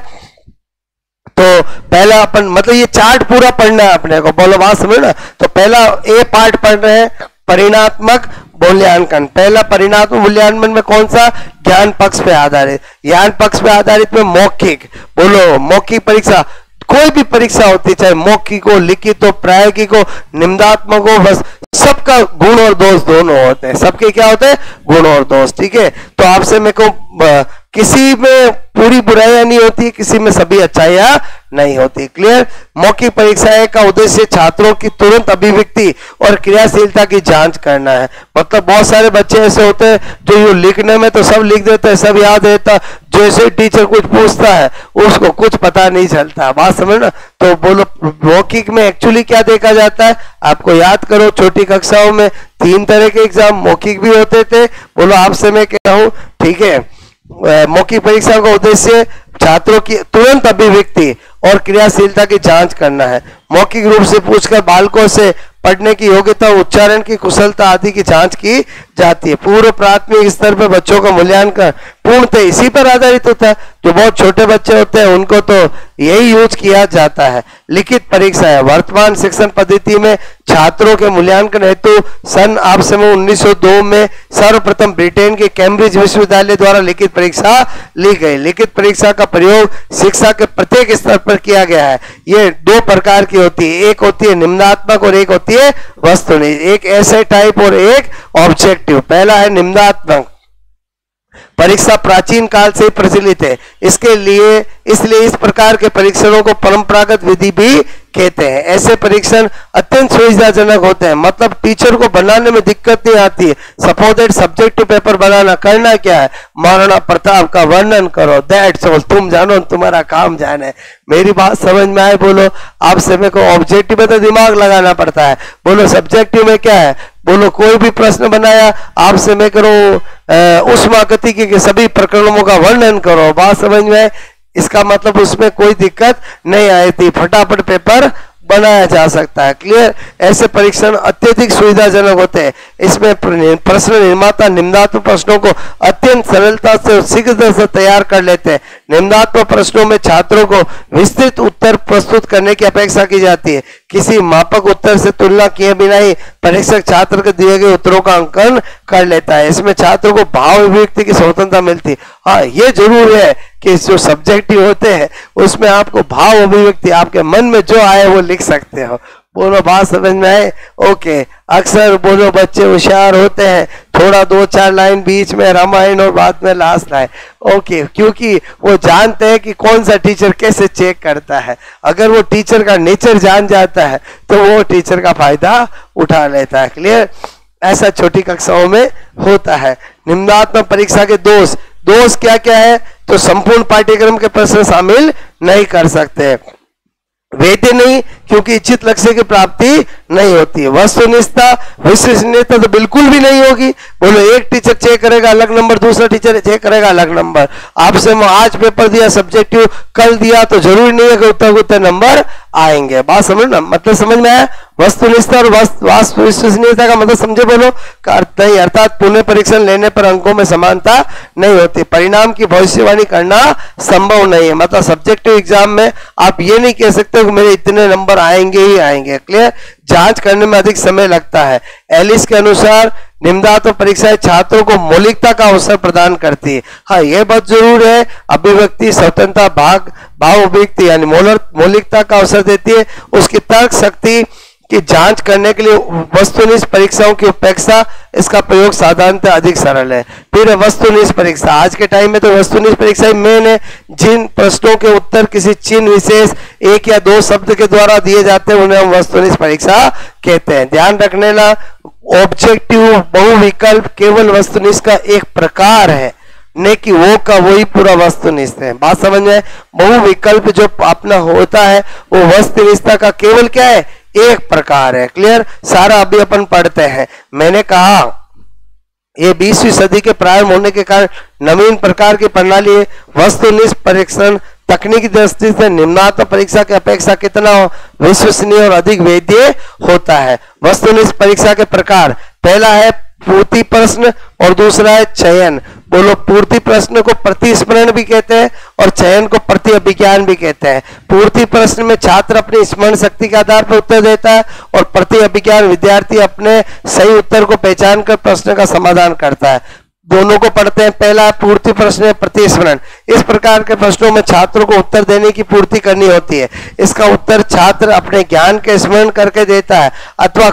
तो पहला अपन मतलब ये चार्ट पूरा पढ़ना है अपने को। बोलो बात समझ ना। तो पहला ए पार्ट पढ़ रहे हैं, परिणात्मक मूल्यांकन। पहला परिणात्मक मूल्यांकन में कौन सा, ज्ञान पक्ष पे आधारित। ज्ञान पक्ष पे आधारित में मौखिक। बोलो मौखिक परीक्षा, कोई भी परीक्षा होती चाहे मौखिक हो, लिखित हो, प्रायोगिक हो, निम्नात्मक हो, बस सबका गुण और दोष दोनों होते हैं। सबके क्या होते हैं, गुण और दोष। ठीक है। तो आपसे मेरे को किसी में पूरी बुराइयां नहीं होती, किसी में सभी अच्छाइयां नहीं होती। क्लियर। मौखिक परीक्षाएं का उद्देश्य छात्रों की तुरंत अभिव्यक्ति और क्रियाशीलता की जांच करना है। मतलब बहुत सारे बच्चे ऐसे होते हैं जो यूं लिखने में तो सब लिख देते हैं, सब याद रहता, जैसे टीचर कुछ पूछता है उसको कुछ पता नहीं चलता। बात समझ ना। तो बोलो मौखिक में एक्चुअली क्या देखा जाता है, आपको याद करो छोटी कक्षाओं में 3 तरह के एग्जाम मौखिक भी होते थे। बोलो आपसे मैं कह रहा हूं, ठीक है। मौखिक परीक्षा का उद्देश्य छात्रों की तुरंत अभिव्यक्ति और क्रियाशीलता की जांच करना है। मौखिक रूप से पूछकर बालकों से पढ़ने की योग्यता, उच्चारण की कुशलता आदि की जांच की जाती है। पूर्व प्राथमिक स्तर पर बच्चों का मूल्यांकन पूर्णतः इसी पर आधारित होता है। जो बहुत छोटे बच्चे होते हैं उनको तो यही यूज किया जाता है। लिखित परीक्षा है। वर्तमान शिक्षण पद्धति में छात्रों के मूल्यांकन हेतु सन आप समय 1902 में सर्वप्रथम ब्रिटेन के कैम्ब्रिज विश्वविद्यालय द्वारा लिखित परीक्षा ली गई। लिखित परीक्षा का प्रयोग शिक्षा के प्रत्येक स्तर पर किया गया है। ये 2 प्रकार की होती है, एक होती है निम्नात्मक और एक होती है वस्तुनिष्ठ। एक ऐसे टाइप और एक ऑब्जेक्टिव। पहला है निम्नात्मक। परीक्षा प्राचीन काल से प्रचलित है, इसलिए इस प्रकार के परीक्षणों को परंपरागत विधि भी कहते हैं। ऐसे परीक्षण अत्यंत सुविधाजनक होते हैं, मतलब टीचर को बनाने में दिक्कत नहीं आती है। सपोज दैट सब्जेक्टिव पेपर बनाना, करना क्या है, महाराणा प्रताप का वर्णन करो, दैट्स ऑल, तुम जानो तुम्हारा काम जाने। मेरी बात समझ में आए बोलो? आपसे मेरे को ऑब्जेक्टिव में तो दिमाग लगाना पड़ता है, बोलो सब्जेक्टिव में क्या है, बोलो कोई भी प्रश्न बनाया आपसे मैं करो उष्मागतिकी के सभी प्रकरणों का वर्णन करो, बात समझ में? इसका मतलब उसमें कोई दिक्कत नहीं आई थी, फटाफट पेपर बनाया जा सकता है। क्लियर? ऐसे परीक्षण अत्यधिक सुविधाजनक होते हैं। इसमें प्रश्न निर्माता निम्नात्मक प्रश्नों को अत्यंत सरलता से और शीघ्रता से तैयार कर लेते हैं। निम्नात्मक प्रश्नों में छात्रों को विस्तृत उत्तर प्रस्तुत करने की अपेक्षा की जाती है। किसी मापक उत्तर से तुलना किए बिना ही परीक्षक छात्र के दिए गए उत्तरों का अंकन कर लेता है। इसमें छात्रों को भाव अभिव्यक्ति की स्वतंत्रता मिलती है। हाँ, ये जरूर है कि जो सब्जेक्टिव होते हैं उसमें आपको भाव अभिव्यक्ति, आपके मन में जो आए वो लिख सकते हो। बोलो बात समझ में आए? ओके। अक्सर बोलो बच्चे होशियार होते हैं, थोड़ा 2-4 लाइन बीच में रामायण और बाद में लास्ट लाइन, ओके, क्योंकि वो जानते हैं कि कौन सा टीचर कैसे चेक करता है। अगर वो टीचर का नेचर जान जाता है तो वो टीचर का फायदा उठा लेता है। क्लियर? ऐसा छोटी कक्षाओं में होता है। निम्नात्मक परीक्षा के दोष क्या क्या है? तो संपूर्ण पाठ्यक्रम के प्रश्न शामिल नहीं कर सकते, वैध नहीं क्योंकि इच्छित लक्ष्य की प्राप्ति नहीं होती है। वस्तुनिष्ठता विश्वसनीयता तो बिल्कुल भी नहीं होगी। बोलो एक टीचर चेक करेगा अलग नंबर, दूसरा टीचर चेक करेगा अलग नंबर। आपसे आज पेपर दिया सब्जेक्टिव, कल दिया, तो जरूरी नहीं है कि उतना नंबर आएंगे। बात समझ ना, मतलब समझ में आया? वस्तुनिष्ठता और वास्तव विश्वसनीयता का मतलब समझे बोलो? नहीं, अर्थात पुनः परीक्षण लेने पर अंकों में समानता नहीं होती, परिणाम की भविष्यवाणी करना संभव नहीं है। मतलब सब्जेक्टिव एग्जाम में आप ये नहीं कह सकते कि मेरे इतने नंबर आएंगे ही आएंगे। क्लियर? जांच करने में अधिक समय लगता है। एलिस के अनुसार निम्नात्मक परीक्षाएं छात्रों को मौलिकता का अवसर प्रदान करती है। हाँ, यह बात जरूर है, अभिव्यक्ति स्वतंत्रता, भाव अभिव्यक्ति यानी मौलिकता का अवसर देती है। उसकी तर्क शक्ति की जांच करने के लिए वस्तुनिष्ठ परीक्षाओं की अपेक्षा इसका प्रयोग साधारणतः अधिक सरल है। फिर वस्तुनिष्ठ परीक्षा, आज के टाइम में तो वस्तुनिष्ठ परीक्षा मेन है। जिन प्रश्नों के उत्तर किसी चिन्ह विशेष 1 या 2 शब्द के द्वारा दिए जाते हैं उन्हें हम वस्तुनिष्ठ परीक्षा कहते हैं। ध्यान रखने ला, ऑब्जेक्टिव बहुविकल्प केवल वस्तुनिष्ठ का एक प्रकार है, नहीं कि वो का वही पूरा वस्तुनिष्ठ है। बात समझ में? बहुविकल्प जो अपना होता है वो वस्तुनिष्ठता का केवल क्या है? एक प्रकार है। क्लियर? सारा अभी अपन पढ़ते हैं। मैंने कहा ये 20वीं सदी के प्रारंभ होने के कारण नवीन प्रकार की प्रणाली है। वस्तुनिष्ठ परीक्षण तकनीकी दृष्टि से निम्नात्मक परीक्षा की अपेक्षा कितना विश्वसनीय और अधिक वैध होता है। वस्तुनिष्ठ परीक्षा के प्रकार, पहला है पूर्ति प्रश्न और दूसरा है चयन। बोलो, पूर्ति प्रश्न को प्रतिस्मरण भी कहते हैं और चयन को प्रति अभिज्ञान भी कहते हैं। पूर्ति प्रश्न में छात्र अपनी स्मरण शक्ति के आधार पर उत्तर देता है और प्रति अभिज्ञान विद्यार्थी अपने सही उत्तर को पहचान कर प्रश्न का समाधान करता है। दोनों को पढ़ते हैं। पहला पूर्ति प्रश्न है प्रतिस्मरण। इस प्रकार के प्रश्नों में छात्रों को उत्तर देने की पूर्ति करनी होती है। इसका उत्तर छात्र अपने ज्ञान के स्मरण करके देता है अथवा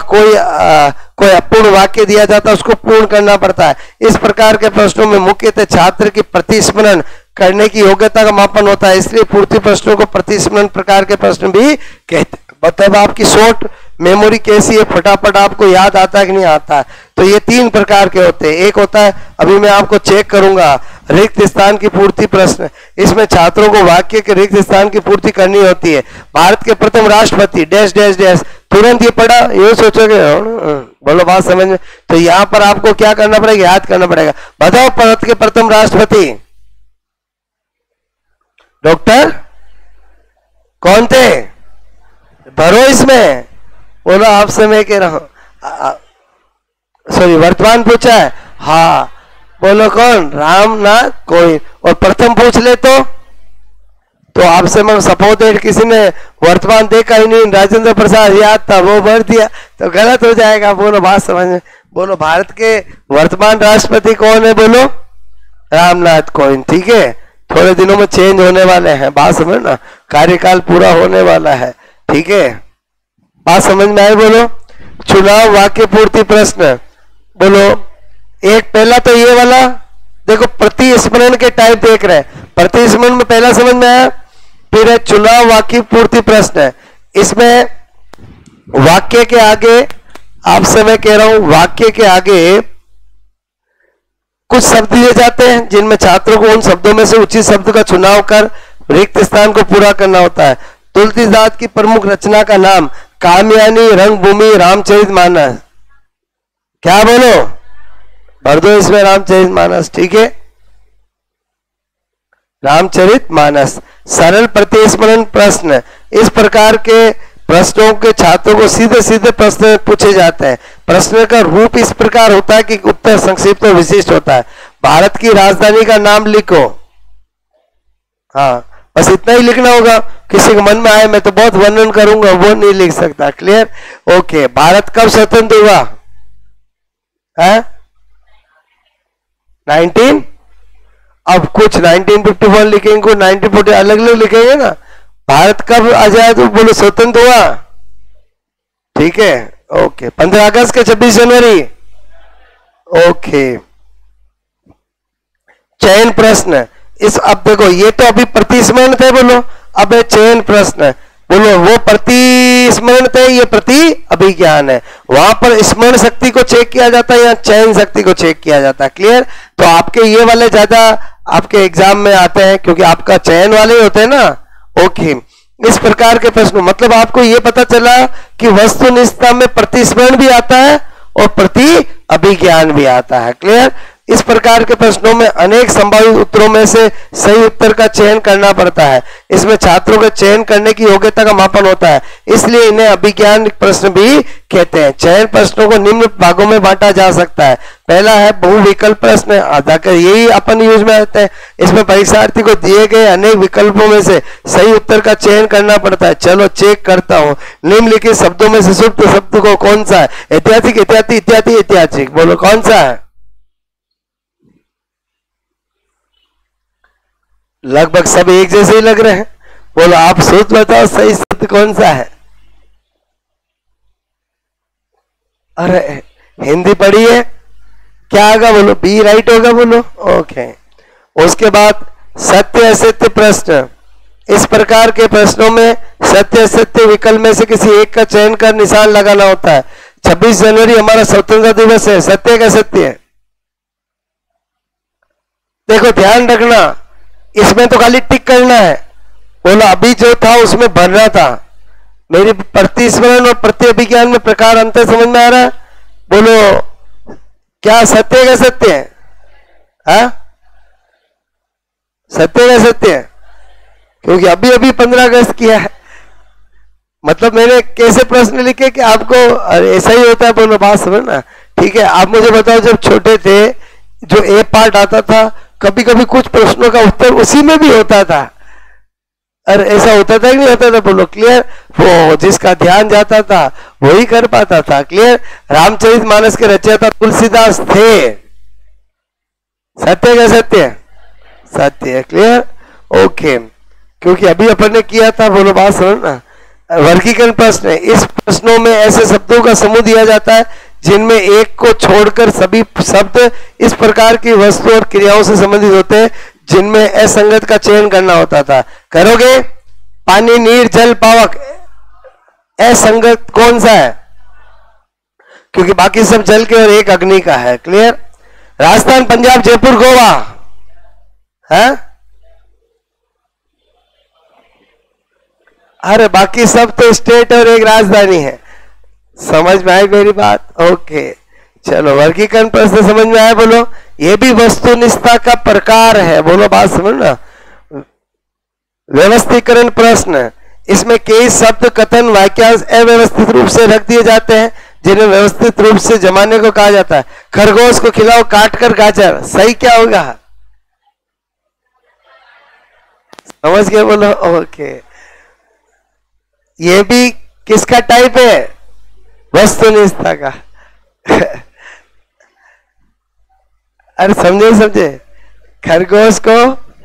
कोई अपूर्ण वाक्य दिया जाता है उसको पूर्ण करना पड़ता है। इस प्रकार के प्रश्नों में मुख्यतः छात्र की प्रतिस्मरण करने की योग्यता का मापन होता है, इसलिए पूर्ति प्रश्नों को प्रतिस्मरण प्रकार के प्रश्न भी कहते हैं। मतलब आपकी शॉर्ट मेमोरी कैसी है, फटाफट आपको याद आता है कि नहीं आता है। तो ये 3 प्रकार के होते हैं। एक होता है, अभी मैं आपको चेक करूंगा, रिक्त स्थान की पूर्ति प्रश्न। इसमें छात्रों को वाक्य के रिक्त स्थान की पूर्ति करनी होती है। भारत के प्रथम राष्ट्रपति डैश डैश डैश, तुरंत ये पढ़ा, ये सोचोगे बोलो बात समझ में? तो यहाँ पर आपको क्या करना पड़ेगा? याद करना पड़ेगा। बताओ भारत के प्रथम राष्ट्रपति डॉक्टर कौन थे? भरो इसमें, बोलो आपसे मैं कह रहा हूं, सॉरी वर्तमान पूछा है। हाँ, बोलो कौन? रामनाथ कोविंद। और प्रथम पूछ ले तो आपसे मैं सपोज दैट किसी ने वर्तमान देखा ही नहीं, राजेंद्र प्रसाद याद था वो भर दिया तो गलत हो जाएगा। बोलो बात समझ में? बोलो भारत के वर्तमान राष्ट्रपति कौन है? बोलो रामनाथ कोविंद। ठीक है, थोड़े दिनों में चेंज होने वाले हैं, बात समझ ना, कार्यकाल पूरा होने वाला है। ठीक है, बात समझ में आई? बोलो चुनाव वाक्य पूर्ति प्रश्न। बोलो एक पहला तो ये वाला देखो प्रतिस्मरण के टाइप देख रहे हैं। प्रतिस्मरण में पहला समझ में आया। फिर है चुनाव वाक्य पूर्ति प्रश्न है। इसमें वाक्य के आगे, आपसे मैं कह रहा हूं, वाक्य के आगे कुछ शब्द दिए जाते हैं जिनमें छात्रों को उन शब्दों में से उचित शब्द का चुनाव कर रिक्त स्थान को पूरा करना होता है। तुलसीदास की प्रमुख रचना का नाम कामयानी, रंगभूमि, रामचरितमानस। क्या बोलो, भर दो इसमें रामचरितमानस। ठीक है, रामचरितमानस। सरल प्रतिस्मरण प्रश्न, इस प्रकार के प्रश्नों के छात्रों को सीधे सीधे प्रश्न पूछे जाते हैं। प्रश्न का रूप इस प्रकार होता है कि उत्तर संक्षिप्त और विशिष्ट होता है। भारत की राजधानी का नाम लिखो। हाँ, बस इतना ही लिखना होगा। किसी के मन में आए मैं तो बहुत वर्णन करूंगा, वो नहीं लिख सकता। क्लियर? ओके। भारत कब स्वतंत्र हुआ है? 19, अब कुछ 1951 लिखेंगे, कुछ 1940, अलग अलग लिखेंगे ना। भारत कब आजाद बोलो स्वतंत्र हुआ? ठीक है, ओके। 15 अगस्त के 26 जनवरी। ओके। चयन प्रश्न, इस अब देखो ये तो अभी प्रतिस्मरण थे, बोलो अब है चयन प्रश्न। बोलो वो प्रतिस्मरण थे, ये प्रति अभिज्ञान है। वहां पर स्मरण शक्ति को चेक किया जाता है, या चयन शक्ति को चेक किया जाता है। क्लियर? तो आपके ये वाले ज्यादा आपके एग्जाम में आते हैं क्योंकि आपका चयन वाले होते हैं ना। ओके। इस प्रकार के प्रश्न, मतलब आपको यह पता चला कि वस्तुनिष्ठता में प्रतिस्मरण भी आता है और प्रति अभिज्ञान भी आता है। क्लियर? इस प्रकार के प्रश्नों में अनेक संभावित उत्तरों में से सही उत्तर का चयन करना पड़ता है। इसमें छात्रों के चयन करने की योग्यता का मापन होता है, इसलिए इन्हें अभिज्ञान प्रश्न भी कहते हैं। चयन प्रश्नों को निम्न भागों में बांटा जा सकता है। पहला है बहुविकल्प प्रश्न, आधाकर यही अपन यूज में आते हैं। इसमें परीक्षार्थी को दिए गए अनेक विकल्पों में से सही उत्तर का चयन करना पड़ता है। चलो चेक करता हूं। निम्नलिखित शब्दों में से सुप्त शब्द को कौन सा है? ऐतिहासिक, इत्यादि इत्यादि ऐतिहासिक। बोलो कौन सा है? लगभग सब एक जैसे ही लग रहे हैं। बोलो आप सोच बताओ सही शब्द कौन सा है? अरे हिंदी पढ़ी है, क्या होगा? बोलो बी राइट होगा। बोलो ओके। उसके बाद सत्य असत्य प्रश्न, इस प्रकार के प्रश्नों में सत्य असत्य विकल्प में से किसी एक का चयन कर निशान लगाना होता है। 26 जनवरी हमारा स्वतंत्रता दिवस है, सत्य का सत्य है? देखो ध्यान रखना, इसमें तो खाली टिक करना है। बोलो अभी जो था उसमें भरना था। मेरी प्रतिस्मरण और प्रति अभिज्ञान में प्रकार अंतर समझ में आ रहा है? बोलो क्या सत्य का सत्य है? हाँ, सत्य का सत्य है, क्योंकि अभी अभी 15 अगस्त किया है। मतलब मैंने कैसे प्रश्न लिखे कि आपको ऐसा ही होता है। बोलो बात समझना। ठीक है, आप मुझे बताओ, जब छोटे थे जो ए पार्ट आता था, कभी कभी कुछ प्रश्नों का उत्तर उसी में भी होता था। अरे ऐसा होता था कि नहीं होता था? बोलो क्लियर? वो जिसका ध्यान जाता था वही कर पाता था। क्लियर? रामचरितमानस के रचयिता तुलसीदास थे, सत्य का सत्य? सत्य। क्लियर? ओके। क्योंकि अभी अपन ने किया था। बोलो बात समझना। वर्गीकरण प्रश्न है। इस प्रश्नों में ऐसे शब्दों का समूह दिया जाता है जिनमें एक को छोड़कर सभी शब्द इस प्रकार की वस्तु और क्रियाओं से संबंधित होते हैं जिनमें असंगत का चयन करना होता था। करोगे? पानी, नीर, जल, पावक। असंगत कौन सा है? क्योंकि बाकी सब जल के और एक अग्नि का है। क्लियर? राजस्थान, पंजाब, जयपुर, गोवा है? अरे बाकी सब तो स्टेट और एक राजधानी है। समझ में आई मेरी बात? ओके। चलो वर्गीकरण प्रश्न समझ में आया? बोलो ये भी वस्तुनिष्ठता का प्रकार है। बोलो बात समझना। व्यवस्थीकरण प्रश्न, इसमें कई शब्द, कथन, वाक्यांश अव्यवस्थित रूप से रख दिए जाते हैं जिन्हें व्यवस्थित रूप से जमाने को कहा जाता है। खरगोश को खिलाओ काट कर गाजर, सही क्या होगा? समझ गए? बोलो ओके। ये भी किसका टाइप है? वस्तुनिष्ठता का। अरे समझे समझे? खरगोश को,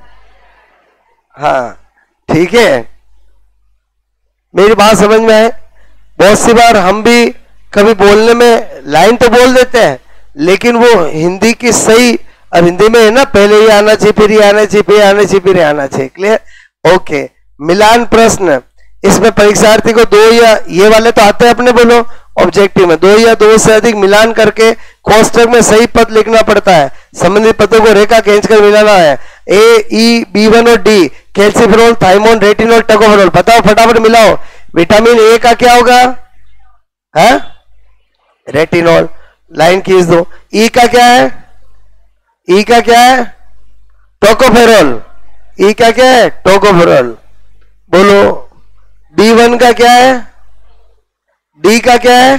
हाँ ठीक है। मेरी बात समझ में है? बहुत सी बार हम भी कभी बोलने में लाइन तो बोल देते हैं, लेकिन वो हिंदी की सही अब हिंदी में है ना, पहले ये आना चाहिए, फिर ये आना चाहिए, फिर ये आना चाहिए, फिर ये आना चाहिए। क्लियर? ओके। मिलान प्रश्न, इसमें परीक्षार्थी को दो या, ये वाले तो आते हैं अपने, बोलो ऑब्जेक्टिव में, दो या दो से अधिक मिलान करके कोष्टक में सही पद लिखना पड़ता है। संबंधित पदों को रेखा खींचकर मिलाना है। ए, ई, B1 और D, calciferol, thiamine, retinol, tocopherol. बताओ फटाफट मिलाओ। विटामिन ए का क्या होगा? है रेटिनॉल, लाइन खींच दो। ई का क्या है? ई का क्या है? टोकोफेरॉल। ई का क्या है? टोकोफेरॉल। बोलो B1 का क्या है? डी का क्या है?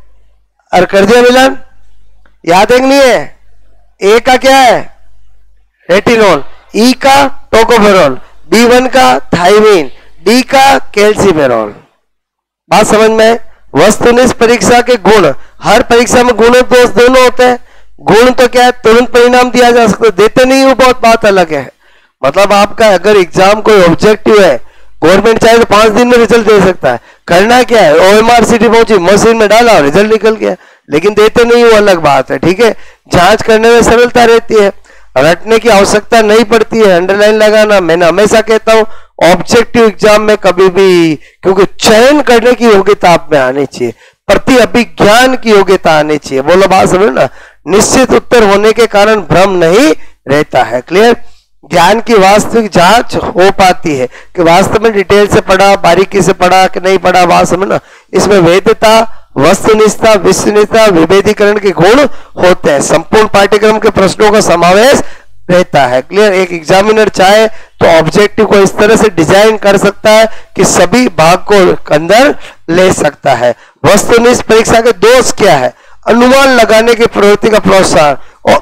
और कर दिया मिलान, याद है कि नहीं है? ए का क्या है? रेटिनॉल, ई का टोकोफेरॉल, B1 का थाइमीन, डी का कैल्सिफेरॉल। बात समझ में? वस्तुनिष्ठ परीक्षा के गुण, हर परीक्षा में गुण दोष दोनों होते हैं। गुण तो क्या है, तुरंत परिणाम दिया जा सकता है, देते नहीं वो बहुत बात अलग है। मतलब आपका अगर एग्जाम कोई ऑब्जेक्टिव है, गवर्नमेंट चाहे तो 5 दिन में रिजल्ट दे सकता है। करना क्या है, OMR सिटी पहुंची, मशीन में डाला, रिजल्ट निकल गया, लेकिन देते नहीं वो अलग बात है। ठीक है, जांच करने में सरलता रहती है, रटने की आवश्यकता नहीं पड़ती है, अंडरलाइन लगाना। मैंने हमेशा कहता हूं ऑब्जेक्टिव एग्जाम में कभी भी, क्योंकि चयन करने की योग्यता आप में आनी चाहिए, प्रति अभिज्ञान की योग्यता आनी चाहिए। बोलो बात समझ ना, निश्चित उत्तर होने के कारण भ्रम नहीं रहता है। क्लियर? ज्ञान की वास्तविक जांच हो पाती है कि वास्तव में डिटेल से पढ़ा, बारीकी से पढ़ा कि नहीं पढ़ा। बात समझना, इसमें वैधता, वस्तुनिष्ठता, विश्वसनीयता, विभेदीकरण के गुण होते हैं। संपूर्ण पाठ्यक्रम के प्रश्नों का समावेश रहता है। क्लियर? एक एग्जामिनर चाहे तो ऑब्जेक्टिव को इस तरह से डिजाइन कर सकता है कि सभी भाग को अंदर ले सकता है। वस्तुनिष्ठ परीक्षा के दोष क्या है? अनुमान लगाने की प्रवृत्ति का प्रोत्साहन और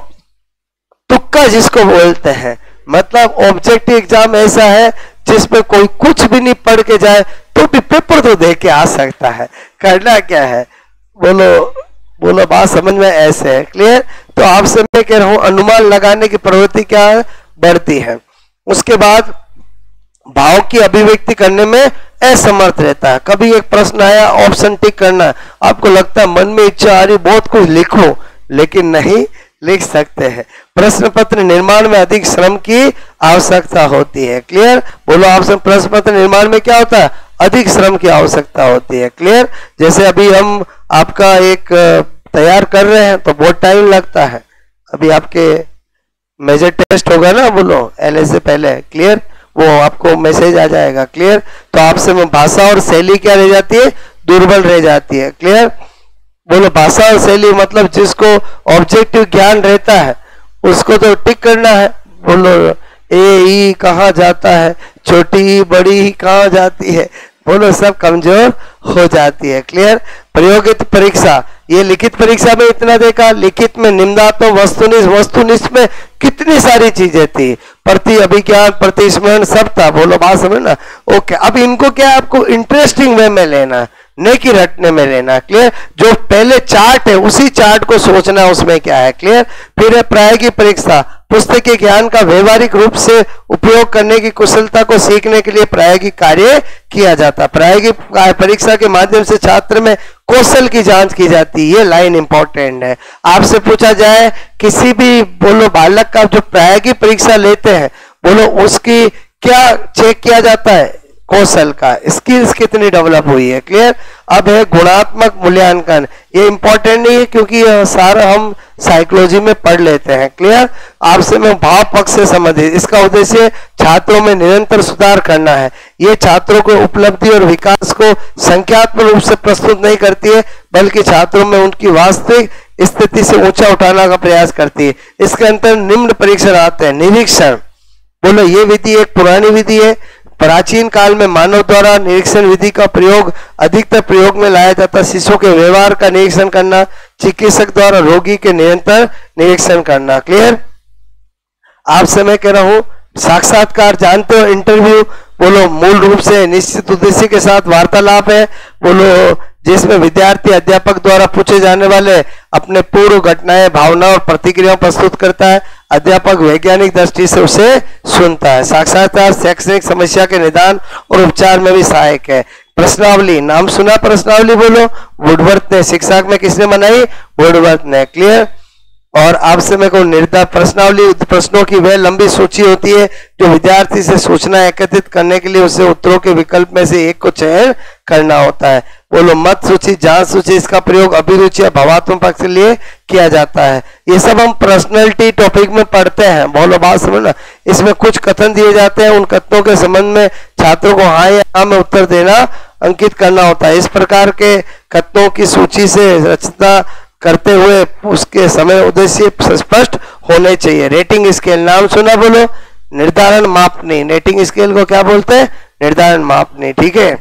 तुक्का जिसको बोलते हैं। मतलब ऑब्जेक्टिव एग्जाम ऐसा है जिसमें कोई कुछ भी नहीं पढ़ के जाए तो भी पेपर तो दे के आ सकता है। करना क्या है? बोलो बोलो, बात समझ में ऐसे है। क्लियर? तो आपसे मैं कह रहा हूं अनुमान लगाने की प्रवृत्ति क्या है? बढ़ती है। उसके बाद भाव की अभिव्यक्ति करने में असमर्थ रहता है। कभी एक प्रश्न आया, ऑप्शन टिक करना, आपको लगता है मन में इच्छा आ रही बहुत कुछ लिखो, लेकिन नहीं लिख सकते हैं। प्रश्न पत्र निर्माण में अधिक श्रम की आवश्यकता होती है। क्लियर? बोलो आपसे, प्रश्न पत्र निर्माण में क्या होता है? अधिक श्रम की आवश्यकता होती है। क्लियर? जैसे अभी हम आपका एक तैयार कर रहे हैं तो बहुत टाइम लगता है। अभी आपके मेजर टेस्ट होगा ना, बोलो LS से पहले। क्लियर? वो आपको मैसेज आ जाएगा। क्लियर? तो आपसे में भाषा और शैली क्या रह जाती है? दुर्बल रह जाती है। क्लियर? बोलो भाषा और शैली मतलब जिसको ऑब्जेक्टिव ज्ञान रहता है उसको तो टिक करना है। बोलो ए, ई कहाँ जाता है, छोटी ई, बड़ी ई कहाँ जाती है, बोलो सब कमजोर हो जाती है। क्लियर? प्रयोगित परीक्षा, ये लिखित परीक्षा में इतना देखा, लिखित में निम्नात्मक, वस्तुनिष्ठ, वस्तुनिष्ठ में कितनी सारी चीजें थी, प्रति अभिज्ञान, प्रतिस्मरण सब था। बोलो बात समझ ना। ओके, अब इनको क्या आपको इंटरेस्टिंग वे में लेना, नहीं कि रटने में लेना। क्लियर? जो पहले चार्ट है उसी चार्ट को सोचना उसमें क्या है। क्लियर? फिर है प्रायोगिक परीक्षा, पुस्तकीय ज्ञान का व्यवहारिक रूप से उपयोग करने की कुशलता को सीखने के लिए प्रायोगिक कार्य किया जाता है। प्रायोगिक परीक्षा के माध्यम से छात्र में कौशल की जांच की जाती है। ये लाइन इंपॉर्टेंट है। आपसे पूछा जाए किसी भी, बोलो बालक का जो प्रायोगिक परीक्षा लेते हैं, बोलो उसकी क्या चेक किया जाता है? कौशल का, स्किल्स कितनी डेवलप हुई है। क्लियर? अब है गुणात्मक मूल्यांकन। ये इंपॉर्टेंट नहीं है क्योंकि सारा हम साइकोलॉजी में पढ़ लेते हैं। क्लियर? आपसे मैं भाव पक्ष से संबंधित, इसका उद्देश्य छात्रों में निरंतर सुधार करना है। ये छात्रों को उपलब्धि और विकास को संख्यात्मक रूप से प्रस्तुत नहीं करती है, बल्कि छात्रों में उनकी वास्तविक स्थिति से ऊंचा उठाने का प्रयास करती है। इसके अंतर निम्न परीक्षण आते हैं। निरीक्षण, बोलो ये विधि एक पुरानी विधि है। प्राचीन काल में मानव द्वारा निरीक्षण विधि का प्रयोग अधिकतर प्रयोग में लाया जाता। शिशु के व्यवहार का निरीक्षण करना, चिकित्सक द्वारा रोगी के निरंतर निरीक्षण करना। क्लियर? आपसे मैं कह रहा हूं साक्षात्कार जानते हो, इंटरव्यू, बोलो मूल रूप से निश्चित उद्देश्य के साथ वार्तालाप है। बोलो जिसमें विद्यार्थी अध्यापक द्वारा पूछे जाने वाले अपने पूर्व घटनाएं, भावना और प्रतिक्रिया प्रस्तुत करता है। अध्यापक वैज्ञानिक दृष्टि से उसे सुनता है। साक्षात्कार शैक्षणिक समस्या के निदान और उपचार में भी सहायक है। प्रश्नावली, नाम सुना प्रश्नावली? बोलो वुडवर्थ ने। शिक्षा में किसने बनाई? वुडवर्थ ने। क्लियर? और आपसे मेरे को निर्धारित प्रश्नावली प्रश्नों की वह लंबी सूची होती है जो विद्यार्थी से सूचना एकत्रित करने के लिए उसे उत्तरों के विकल्प में से एक को चयन करना होता है। बोलो मत सूची, जांच सूची, इसका प्रयोग अभिरुचि या भावात्मक पक्ष के लिए किया जाता है। ये सब हम पर्सनैलिटी टॉपिक में पढ़ते हैं। बोलो बात समझना। इसमें कुछ कथन दिए जाते हैं, उन कथनों के संबंध में छात्रों को हाँ या ना में उत्तर देना अंकित करना होता है। इस प्रकार के कथनों की सूची से रचना करते हुए उसके समय उद्देश्य स्पष्ट होने चाहिए। रेटिंग स्केल नाम सुना? बोलो निर्धारण मापनी। रेटिंग स्केल को क्या बोलते हैं? निर्धारण मापनी। ठीक है,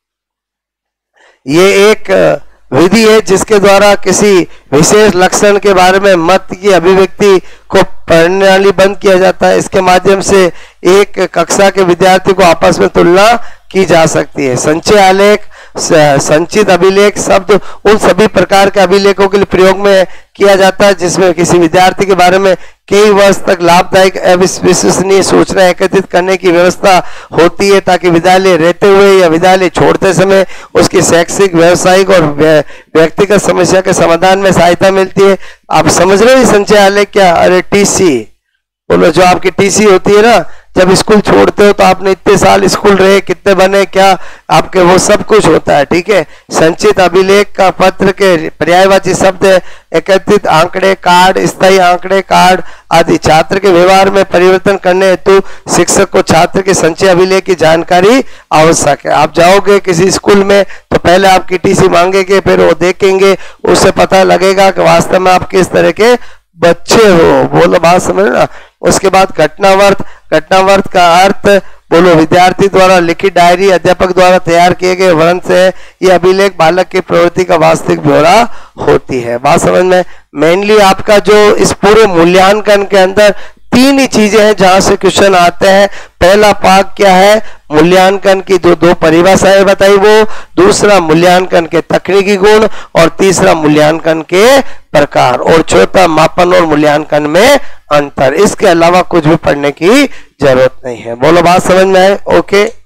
ये एक विधि है जिसके द्वारा किसी विशेष लक्षण के बारे में मत की अभिव्यक्ति को प्रणालीबद्ध किया जाता है। इसके माध्यम से एक कक्षा के विद्यार्थी को आपस में तुलना की जा सकती है। संचय आलेख, संचित अभिलेख शब्द उन सभी प्रकार के अभिलेखों के लिए प्रयोग में किया जाता है जिसमें किसी विद्यार्थी के बारे में कई वर्ष तक लाभदायक विश्वसनीय सूचना एकत्रित करने की व्यवस्था होती है, ताकि विद्यालय रहते हुए या विद्यालय छोड़ते समय उसकी शैक्षिक, व्यावसायिक और व्यक्तिगत समस्या के समाधान में सहायता मिलती है। आप समझ रहे हो संचय आलेख क्या? अरे टीसी, बोलो जो आपकी टीसी होती है ना, जब स्कूल छोड़ते हो तो आपने इतने साल स्कूल रहे, कितने बने, क्या आपके, वो सब कुछ होता है। ठीक है, संचित अभिलेख का पत्र के पर्यायवाची शब्द एकत्रित आंकड़े, कार्ड, स्थायी आंकड़े, कार्ड आदि। छात्र के व्यवहार में परिवर्तन करने हेतु शिक्षक को छात्र के संचय अभिलेख की जानकारी आवश्यक है। आप जाओगे किसी स्कूल में तो पहले आपकी टीसी मांगेंगे, फिर वो देखेंगे, उससे पता लगेगा कि वास्तव में आप किस तरह के बच्चे हो। बोलो बात समझ ना। उसके बाद घटनावर्त। घटनावर्त का अर्थ बोलो विद्यार्थी द्वारा लिखित डायरी, अध्यापक द्वारा तैयार किए गए वर्णन से यह अभिलेख बालक की प्रवृत्ति का वास्तविक ब्यौरा होती है। बात समझ में। मेनली आपका जो इस पूरे मूल्यांकन के अंदर तीन ही चीजें हैं जहां से क्वेश्चन आते हैं। पहला पार्ट क्या है? मूल्यांकन की दो परिभाषाएं बताई वो, दूसरा मूल्यांकन के तकनीकी गुण, और तीसरा मूल्यांकन के प्रकार, और चौथा मापन और मूल्यांकन में अंतर। इसके अलावा कुछ भी पढ़ने की जरूरत नहीं है। बोलो बात समझ में आए? ओके।